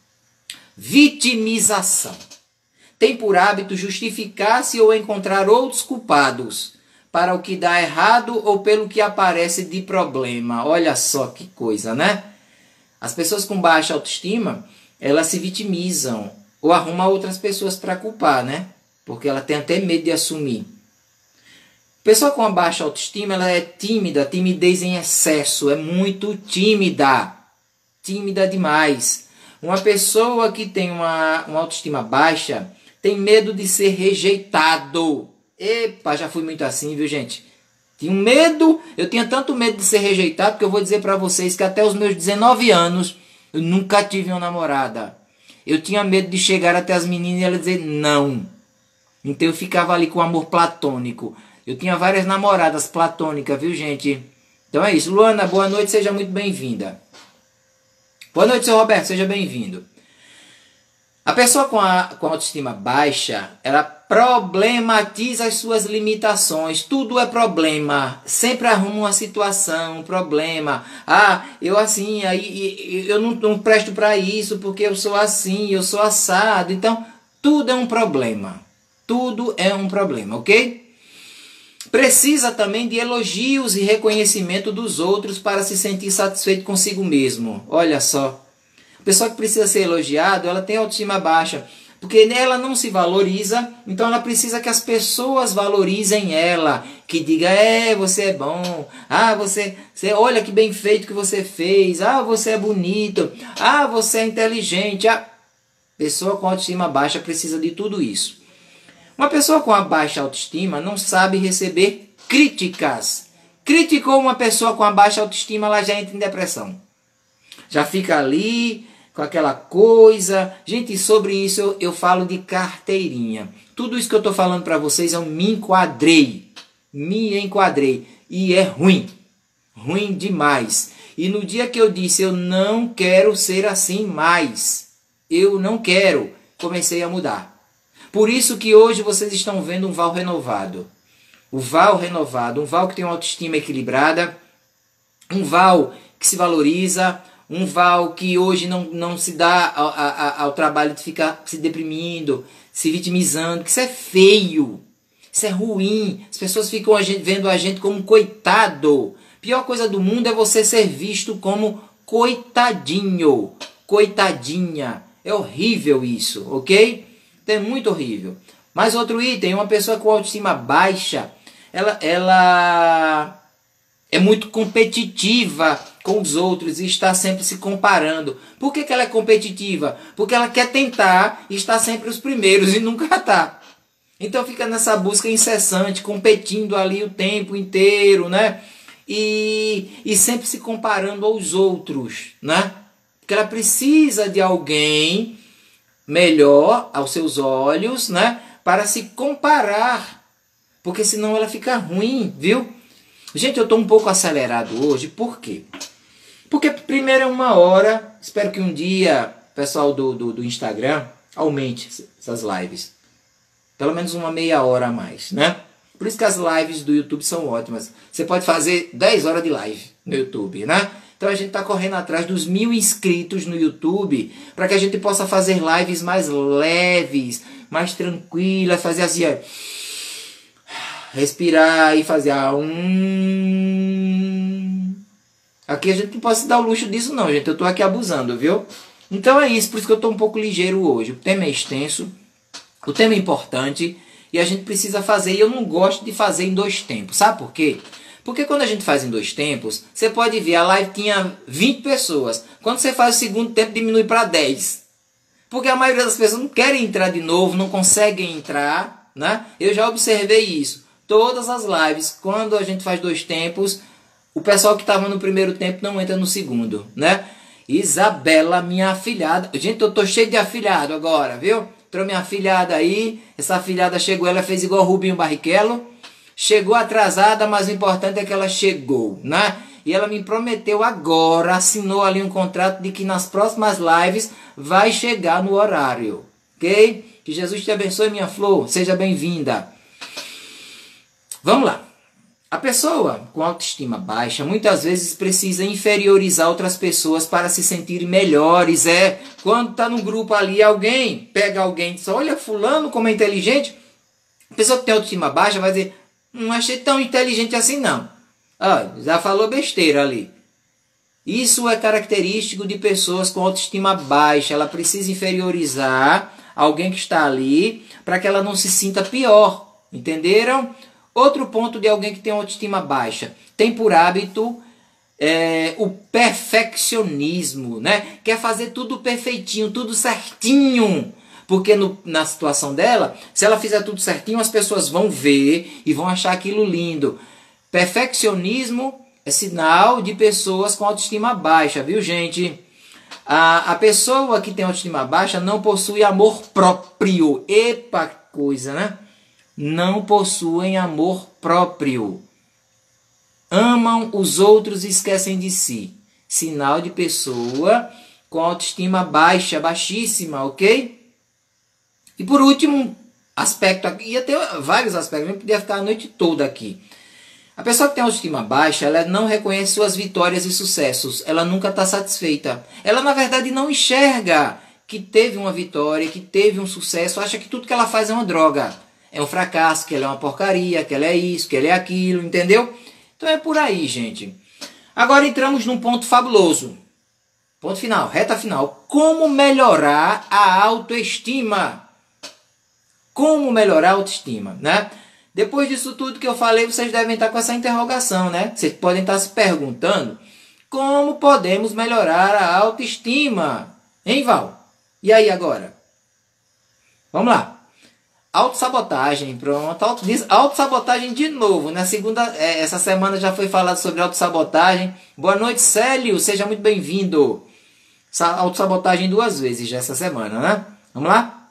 Vitimização. Tem por hábito justificar-se ou encontrar outros culpados para o que dá errado ou pelo que aparece de problema. Olha só que coisa, né? As pessoas com baixa autoestima, elas se vitimizam ou arrumam outras pessoas para culpar, né? Porque ela tem até medo de assumir. Pessoa com baixa autoestima, ela é tímida, timidez em excesso, é muito tímida. Tímida demais. Uma pessoa que tem uma, uma autoestima baixa tem medo de ser rejeitado. Epa, já fui muito assim, viu, gente? Tinha um medo, eu tinha tanto medo de ser rejeitado que eu vou dizer para vocês que até os meus dezenove anos eu nunca tive uma namorada. Eu tinha medo de chegar até as meninas e elas dizer não. Então eu ficava ali com amor platônico. Eu tinha várias namoradas platônicas, viu, gente? Então é isso. Luana, boa noite, seja muito bem-vinda. Boa noite, seu Roberto, seja bem-vindo. A pessoa com a, com a autoestima baixa, ela problematiza as suas limitações. Tudo é problema. Sempre arruma uma situação, um problema. Ah, eu assim, aí eu não, não presto para isso porque eu sou assim, eu sou assado. Então, tudo é um problema. Tudo é um problema, ok? Precisa também de elogios e reconhecimento dos outros para se sentir satisfeito consigo mesmo. Olha só. A pessoa que precisa ser elogiada, ela tem autoestima baixa, porque ela não se valoriza, então ela precisa que as pessoas valorizem ela, que diga, é, você é bom, ah, você, você olha que bem feito que você fez, ah, você é bonito, ah, você é inteligente. A pessoa com autoestima baixa precisa de tudo isso. Uma pessoa com a baixa autoestima não sabe receber críticas. Criticou uma pessoa com a baixa autoestima, ela já entra em depressão. Já fica ali com aquela coisa. Gente, sobre isso eu, eu falo de carteirinha. Tudo isso que eu estou falando para vocês, eu me enquadrei. Me enquadrei. E é ruim. Ruim demais. E no dia que eu disse, eu não quero ser assim mais. Eu não quero. Comecei a mudar. Por isso que hoje vocês estão vendo um Val renovado. O Val renovado. Um Val que tem uma autoestima equilibrada. Um Val que se valoriza. Um Val que hoje não, não se dá ao, ao, ao trabalho de ficar se deprimindo, se vitimizando, que isso é feio, isso é ruim. As pessoas ficam a gente, vendo a gente como coitado. A pior coisa do mundo é você ser visto como coitadinho, coitadinha. É horrível isso, ok? É muito horrível. Mais outro item, uma pessoa com autoestima baixa, ela, ela é muito competitiva com os outros e está sempre se comparando. Por que, que ela é competitiva? Porque ela quer tentar e está sempre os primeiros e nunca está. Então fica nessa busca incessante, competindo ali o tempo inteiro, né? E, e sempre se comparando aos outros, né? Porque ela precisa de alguém melhor aos seus olhos, né? Para se comparar. Porque senão ela fica ruim, viu? Gente, eu estou um pouco acelerado hoje. Por quê? Porque primeiro é uma hora. Espero que um dia, pessoal do, do, do Instagram, aumente essas lives. Pelo menos uma meia hora a mais, né? Por isso que as lives do YouTube são ótimas. Você pode fazer dez horas de live no YouTube, né? Então a gente está correndo atrás dos mil inscritos no YouTube para que a gente possa fazer lives mais leves, mais tranquilas, fazer assim, ó, respirar e fazer ah, um... Aqui a gente não pode se dar o luxo disso não, gente. Eu estou aqui abusando, viu? Então é isso, por isso que eu estou um pouco ligeiro hoje. O tema é extenso, o tema é importante e a gente precisa fazer. E eu não gosto de fazer em dois tempos. Sabe por quê? Porque quando a gente faz em dois tempos, você pode ver, a live tinha vinte pessoas. Quando você faz o segundo tempo, diminui para dez. Porque a maioria das pessoas não querem entrar de novo, não conseguem entrar, né? Eu já observei isso. Todas as lives, quando a gente faz dois tempos, o pessoal que estava no primeiro tempo não entra no segundo, né? Isabela, minha afilhada. Gente, eu tô cheio de afilhado agora, viu? Entrou minha afilhada aí. Essa afilhada chegou, ela fez igual o Rubinho Barrichello. Chegou atrasada, mas o importante é que ela chegou, né? E ela me prometeu agora, assinou ali um contrato de que nas próximas lives vai chegar no horário, ok? Que Jesus te abençoe, minha flor. Seja bem-vinda. Vamos lá. A pessoa com autoestima baixa muitas vezes precisa inferiorizar outras pessoas para se sentir melhores. É, quando está no grupo ali, alguém pega alguém e diz, olha, fulano como é inteligente. A pessoa que tem autoestima baixa vai dizer, não achei tão inteligente assim não. Ah, já falou besteira ali. Isso é característico de pessoas com autoestima baixa. Ela precisa inferiorizar alguém que está ali para que ela não se sinta pior. Entenderam? Outro ponto de alguém que tem autoestima baixa. Tem por hábito é, o perfeccionismo, né? Quer fazer tudo perfeitinho, tudo certinho. Porque no, na situação dela, se ela fizer tudo certinho, as pessoas vão ver e vão achar aquilo lindo. Perfeccionismo é sinal de pessoas com autoestima baixa, viu, gente? A, a pessoa que tem autoestima baixa não possui amor próprio. Epa, coisa, né? Não possuem amor próprio. Amam os outros e esquecem de si. Sinal de pessoa com autoestima baixa, baixíssima, ok? E por último, aspecto aqui, ia ter vários aspectos, não podia ficar a noite toda aqui. A pessoa que tem autoestima baixa, ela não reconhece suas vitórias e sucessos. Ela nunca está satisfeita. Ela, na verdade, não enxerga que teve uma vitória, que teve um sucesso. Acha que tudo que ela faz é uma droga. É um fracasso, que ela é uma porcaria, que ela é isso, que ela é aquilo, entendeu? Então é por aí, gente. Agora entramos num ponto fabuloso. Ponto final, reta final. Como melhorar a autoestima? Como melhorar a autoestima, né? Depois disso tudo que eu falei, vocês devem estar com essa interrogação, né? Vocês podem estar se perguntando como podemos melhorar a autoestima. Hein, Val? E aí agora? Vamos lá. Autossabotagem, pronto. Autossabotagem de novo. Na segunda, essa semana já foi falado sobre autossabotagem. Boa noite, Célio. Seja muito bem-vindo. Autossabotagem duas vezes já essa semana, né? Vamos lá?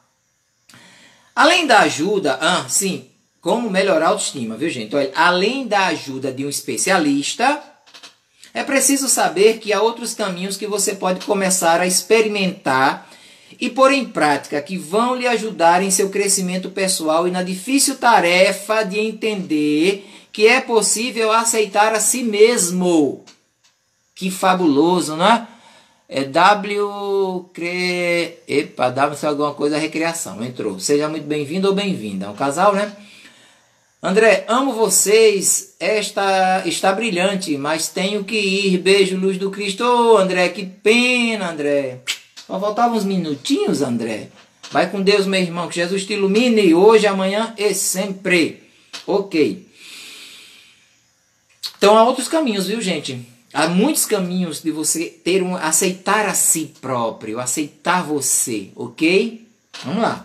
Além da ajuda... Ah, sim. Como melhorar a autoestima, viu, gente? Olha, além da ajuda de um especialista, é preciso saber que há outros caminhos que você pode começar a experimentar e pôr em prática que vão lhe ajudar em seu crescimento pessoal e na difícil tarefa de entender que é possível aceitar a si mesmo. Que fabuloso, não é? É W... Cre... Epa, W se alguma coisa, recreação. Entrou. Seja muito bem-vindo ou bem-vinda. É um casal, né? André, amo vocês. Esta está brilhante, mas tenho que ir. Beijo, luz do Cristo. Ô, André, que pena, André. Só faltavam uns minutinhos, André. Vai com Deus, meu irmão. Que Jesus te ilumine hoje, amanhã e sempre. Ok. Então, há outros caminhos, viu, gente? Há muitos caminhos de você ter um, aceitar a si próprio, aceitar você, ok? Vamos lá.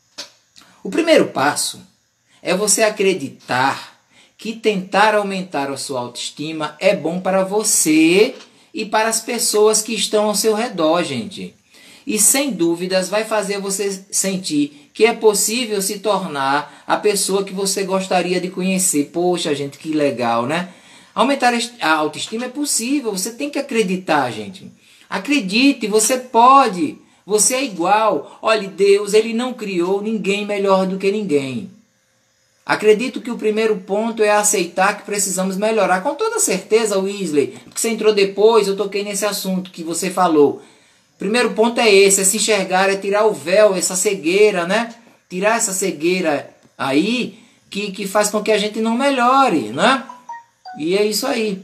O primeiro passo é você acreditar que tentar aumentar a sua autoestima é bom para você e para as pessoas que estão ao seu redor, gente. E sem dúvidas vai fazer você sentir que é possível se tornar a pessoa que você gostaria de conhecer. Poxa, gente, que legal, né? Aumentar a autoestima é possível, você tem que acreditar, gente. Acredite, você pode, você é igual. Olha, Deus, Ele não criou ninguém melhor do que ninguém. Acredito que o primeiro ponto é aceitar que precisamos melhorar. Com toda certeza, Wesley, porque você entrou depois, eu toquei nesse assunto que você falou. Primeiro ponto é esse, é se enxergar, é tirar o véu, essa cegueira, né? Tirar essa cegueira aí que, que faz com que a gente não melhore, né? E é isso aí.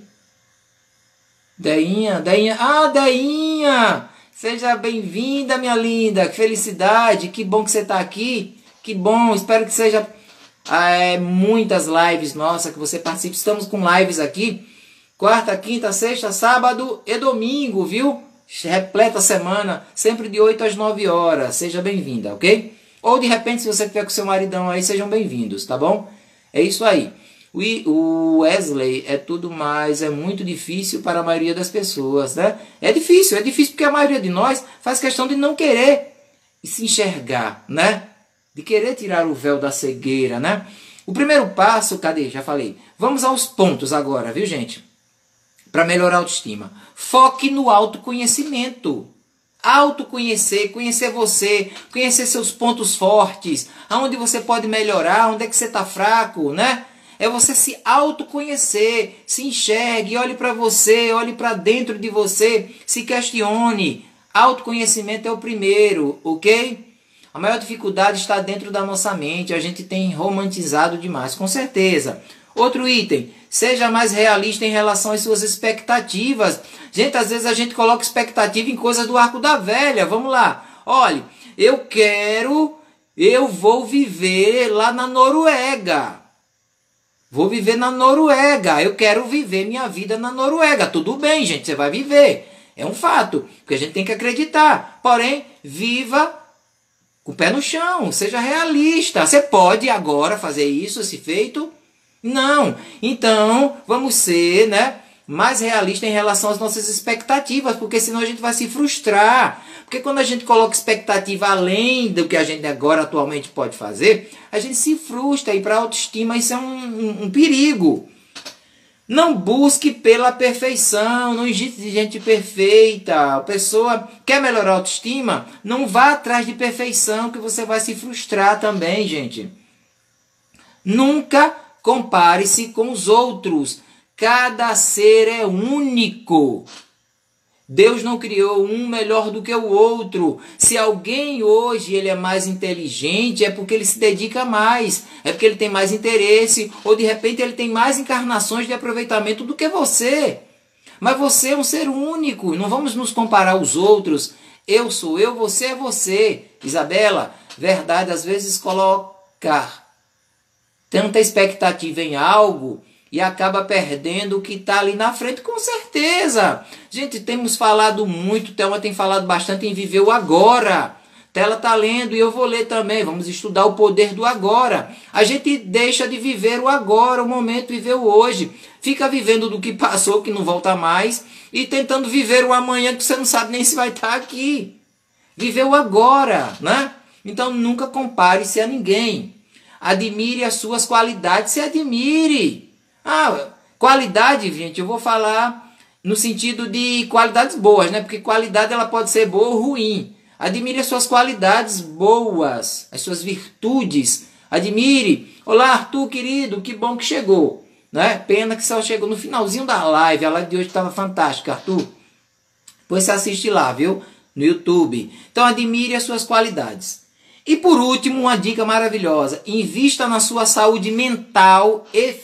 Deinha, Deinha, ah, Deinha! Seja bem-vinda, minha linda, que felicidade, que bom que você está aqui. Que bom, espero que seja... É, muitas lives nossas que você participe. Estamos com lives aqui quarta, quinta, sexta, sábado e domingo, viu? Repleta a semana, sempre de oito às nove horas. Seja bem-vinda, ok? Ou de repente, se você tiver com seu maridão aí, sejam bem-vindos, tá bom? É isso aí. O Wesley é tudo mais, é muito difícil para a maioria das pessoas, né? É difícil, é difícil porque a maioria de nós faz questão de não querer se enxergar, né? De querer tirar o véu da cegueira, né? O primeiro passo, cadê? Já falei. Vamos aos pontos agora, viu, gente? Para melhorar a autoestima. Foque no autoconhecimento. Autoconhecer, conhecer você, conhecer seus pontos fortes, aonde você pode melhorar, onde é que você está fraco, né? É você se autoconhecer, se enxergue, olhe para você, olhe para dentro de você, se questione. Autoconhecimento é o primeiro, ok? A maior dificuldade está dentro da nossa mente. A gente tem romantizado demais, com certeza. Outro item. Seja mais realista em relação às suas expectativas. Gente, às vezes a gente coloca expectativa em coisas do arco da velha. Vamos lá. Olha, eu quero... Eu vou viver lá na Noruega. Vou viver na Noruega. Eu quero viver minha vida na Noruega. Tudo bem, gente. Você vai viver. É um fato. Porque a gente tem que acreditar. Porém, viva... com o pé no chão, seja realista. Você pode agora fazer isso, esse feito? Não. Então, vamos ser, né, mais realista em relação às nossas expectativas, porque senão a gente vai se frustrar. Porque quando a gente coloca expectativa além do que a gente agora atualmente pode fazer, a gente se frustra, e para a autoestima isso é um, um, um perigo. Não busque pela perfeição, não existe gente perfeita. A pessoa quer melhorar a autoestima, não vá atrás de perfeição, que você vai se frustrar também, gente. Nunca compare-se com os outros. Cada ser é único. Deus não criou um melhor do que o outro. Se alguém hoje ele é mais inteligente, é porque ele se dedica mais, é porque ele tem mais interesse, ou de repente ele tem mais encarnações de aproveitamento do que você. Mas você é um ser único, não vamos nos comparar aos outros. Eu sou eu, você é você. Isabela, verdade, às vezes colocar tanta expectativa em algo e acaba perdendo o que está ali na frente, com certeza. Gente, temos falado muito, Thelma tem falado bastante em viver o agora. Tela está lendo e eu vou ler também. Vamos estudar o poder do agora. A gente deixa de viver o agora, o momento, viver o hoje. Fica vivendo do que passou, que não volta mais, e tentando viver o amanhã, que você não sabe nem se vai estar aqui. Viver o agora, né? Então nunca compare-se a ninguém. Admire as suas qualidades, se admire. Ah, qualidade, gente, eu vou falar no sentido de qualidades boas, né? Porque qualidade ela pode ser boa ou ruim. Admire as suas qualidades boas, as suas virtudes. Admire. Olá, Arthur, querido, que bom que chegou, né? Pena que só chegou no finalzinho da live. A live de hoje estava fantástica, Arthur. Depois você assiste lá, viu? No YouTube. Então, admire as suas qualidades. E por último, uma dica maravilhosa. Invista na sua saúde mental e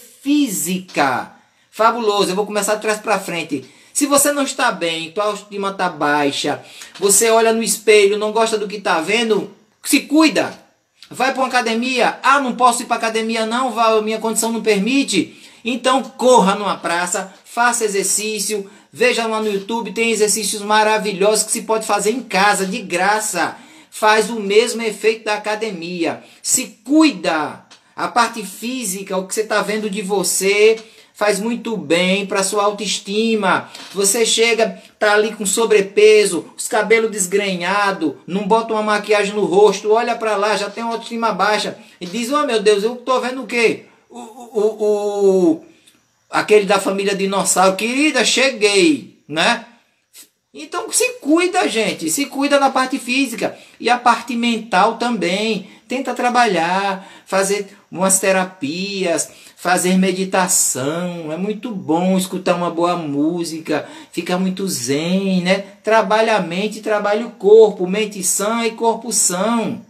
física. Fabuloso. Eu vou começar de trás para frente. Se você não está bem, tua autoestima está baixa, você olha no espelho, não gosta do que está vendo, se cuida. Vai para uma academia. Ah, não posso ir para academia não, Val, minha condição não permite. Então corra numa praça, faça exercício, veja lá no YouTube, tem exercícios maravilhosos que se pode fazer em casa, de graça. Faz o mesmo efeito da academia. Se cuida. A parte física, o que você está vendo de você, faz muito bem para sua autoestima. Você chega, tá ali com sobrepeso, os cabelos desgrenhados, não bota uma maquiagem no rosto, olha para lá, já tem uma autoestima baixa e diz: oh meu Deus, eu tô vendo o quê? O, o, o, aquele da família dinossauro, querida, cheguei, né? Então se cuida, gente, se cuida na parte física e a parte mental também. Tenta trabalhar, fazer umas terapias, fazer meditação. É muito bom escutar uma boa música, fica muito zen, né? Trabalha a mente, trabalha o corpo, mente sã e corpo são,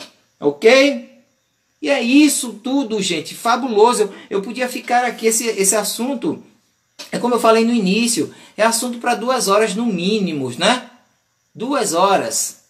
ok? E é isso tudo, gente, fabuloso. Eu, eu podia ficar aqui, esse, esse assunto, é como eu falei no início, é assunto para duas horas no mínimo, né? Duas horas.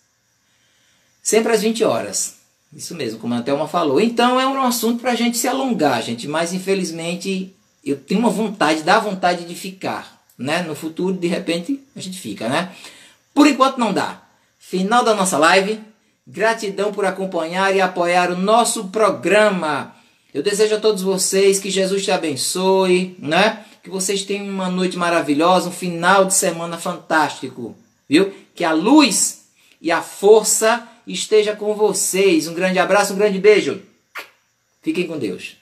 Sempre às vinte horas. Isso mesmo, como a Thelma falou. Então é um assunto para a gente se alongar, gente. Mas infelizmente eu tenho uma vontade, dá vontade de ficar, né? No futuro, de repente, a gente fica, né? Por enquanto não dá. Final da nossa live. Gratidão por acompanhar e apoiar o nosso programa. Eu desejo a todos vocês que Jesus te abençoe, né? Que vocês tenham uma noite maravilhosa, um final de semana fantástico, viu? Que a luz e a força esteja com vocês. Um grande abraço, um grande beijo. Fiquem com Deus.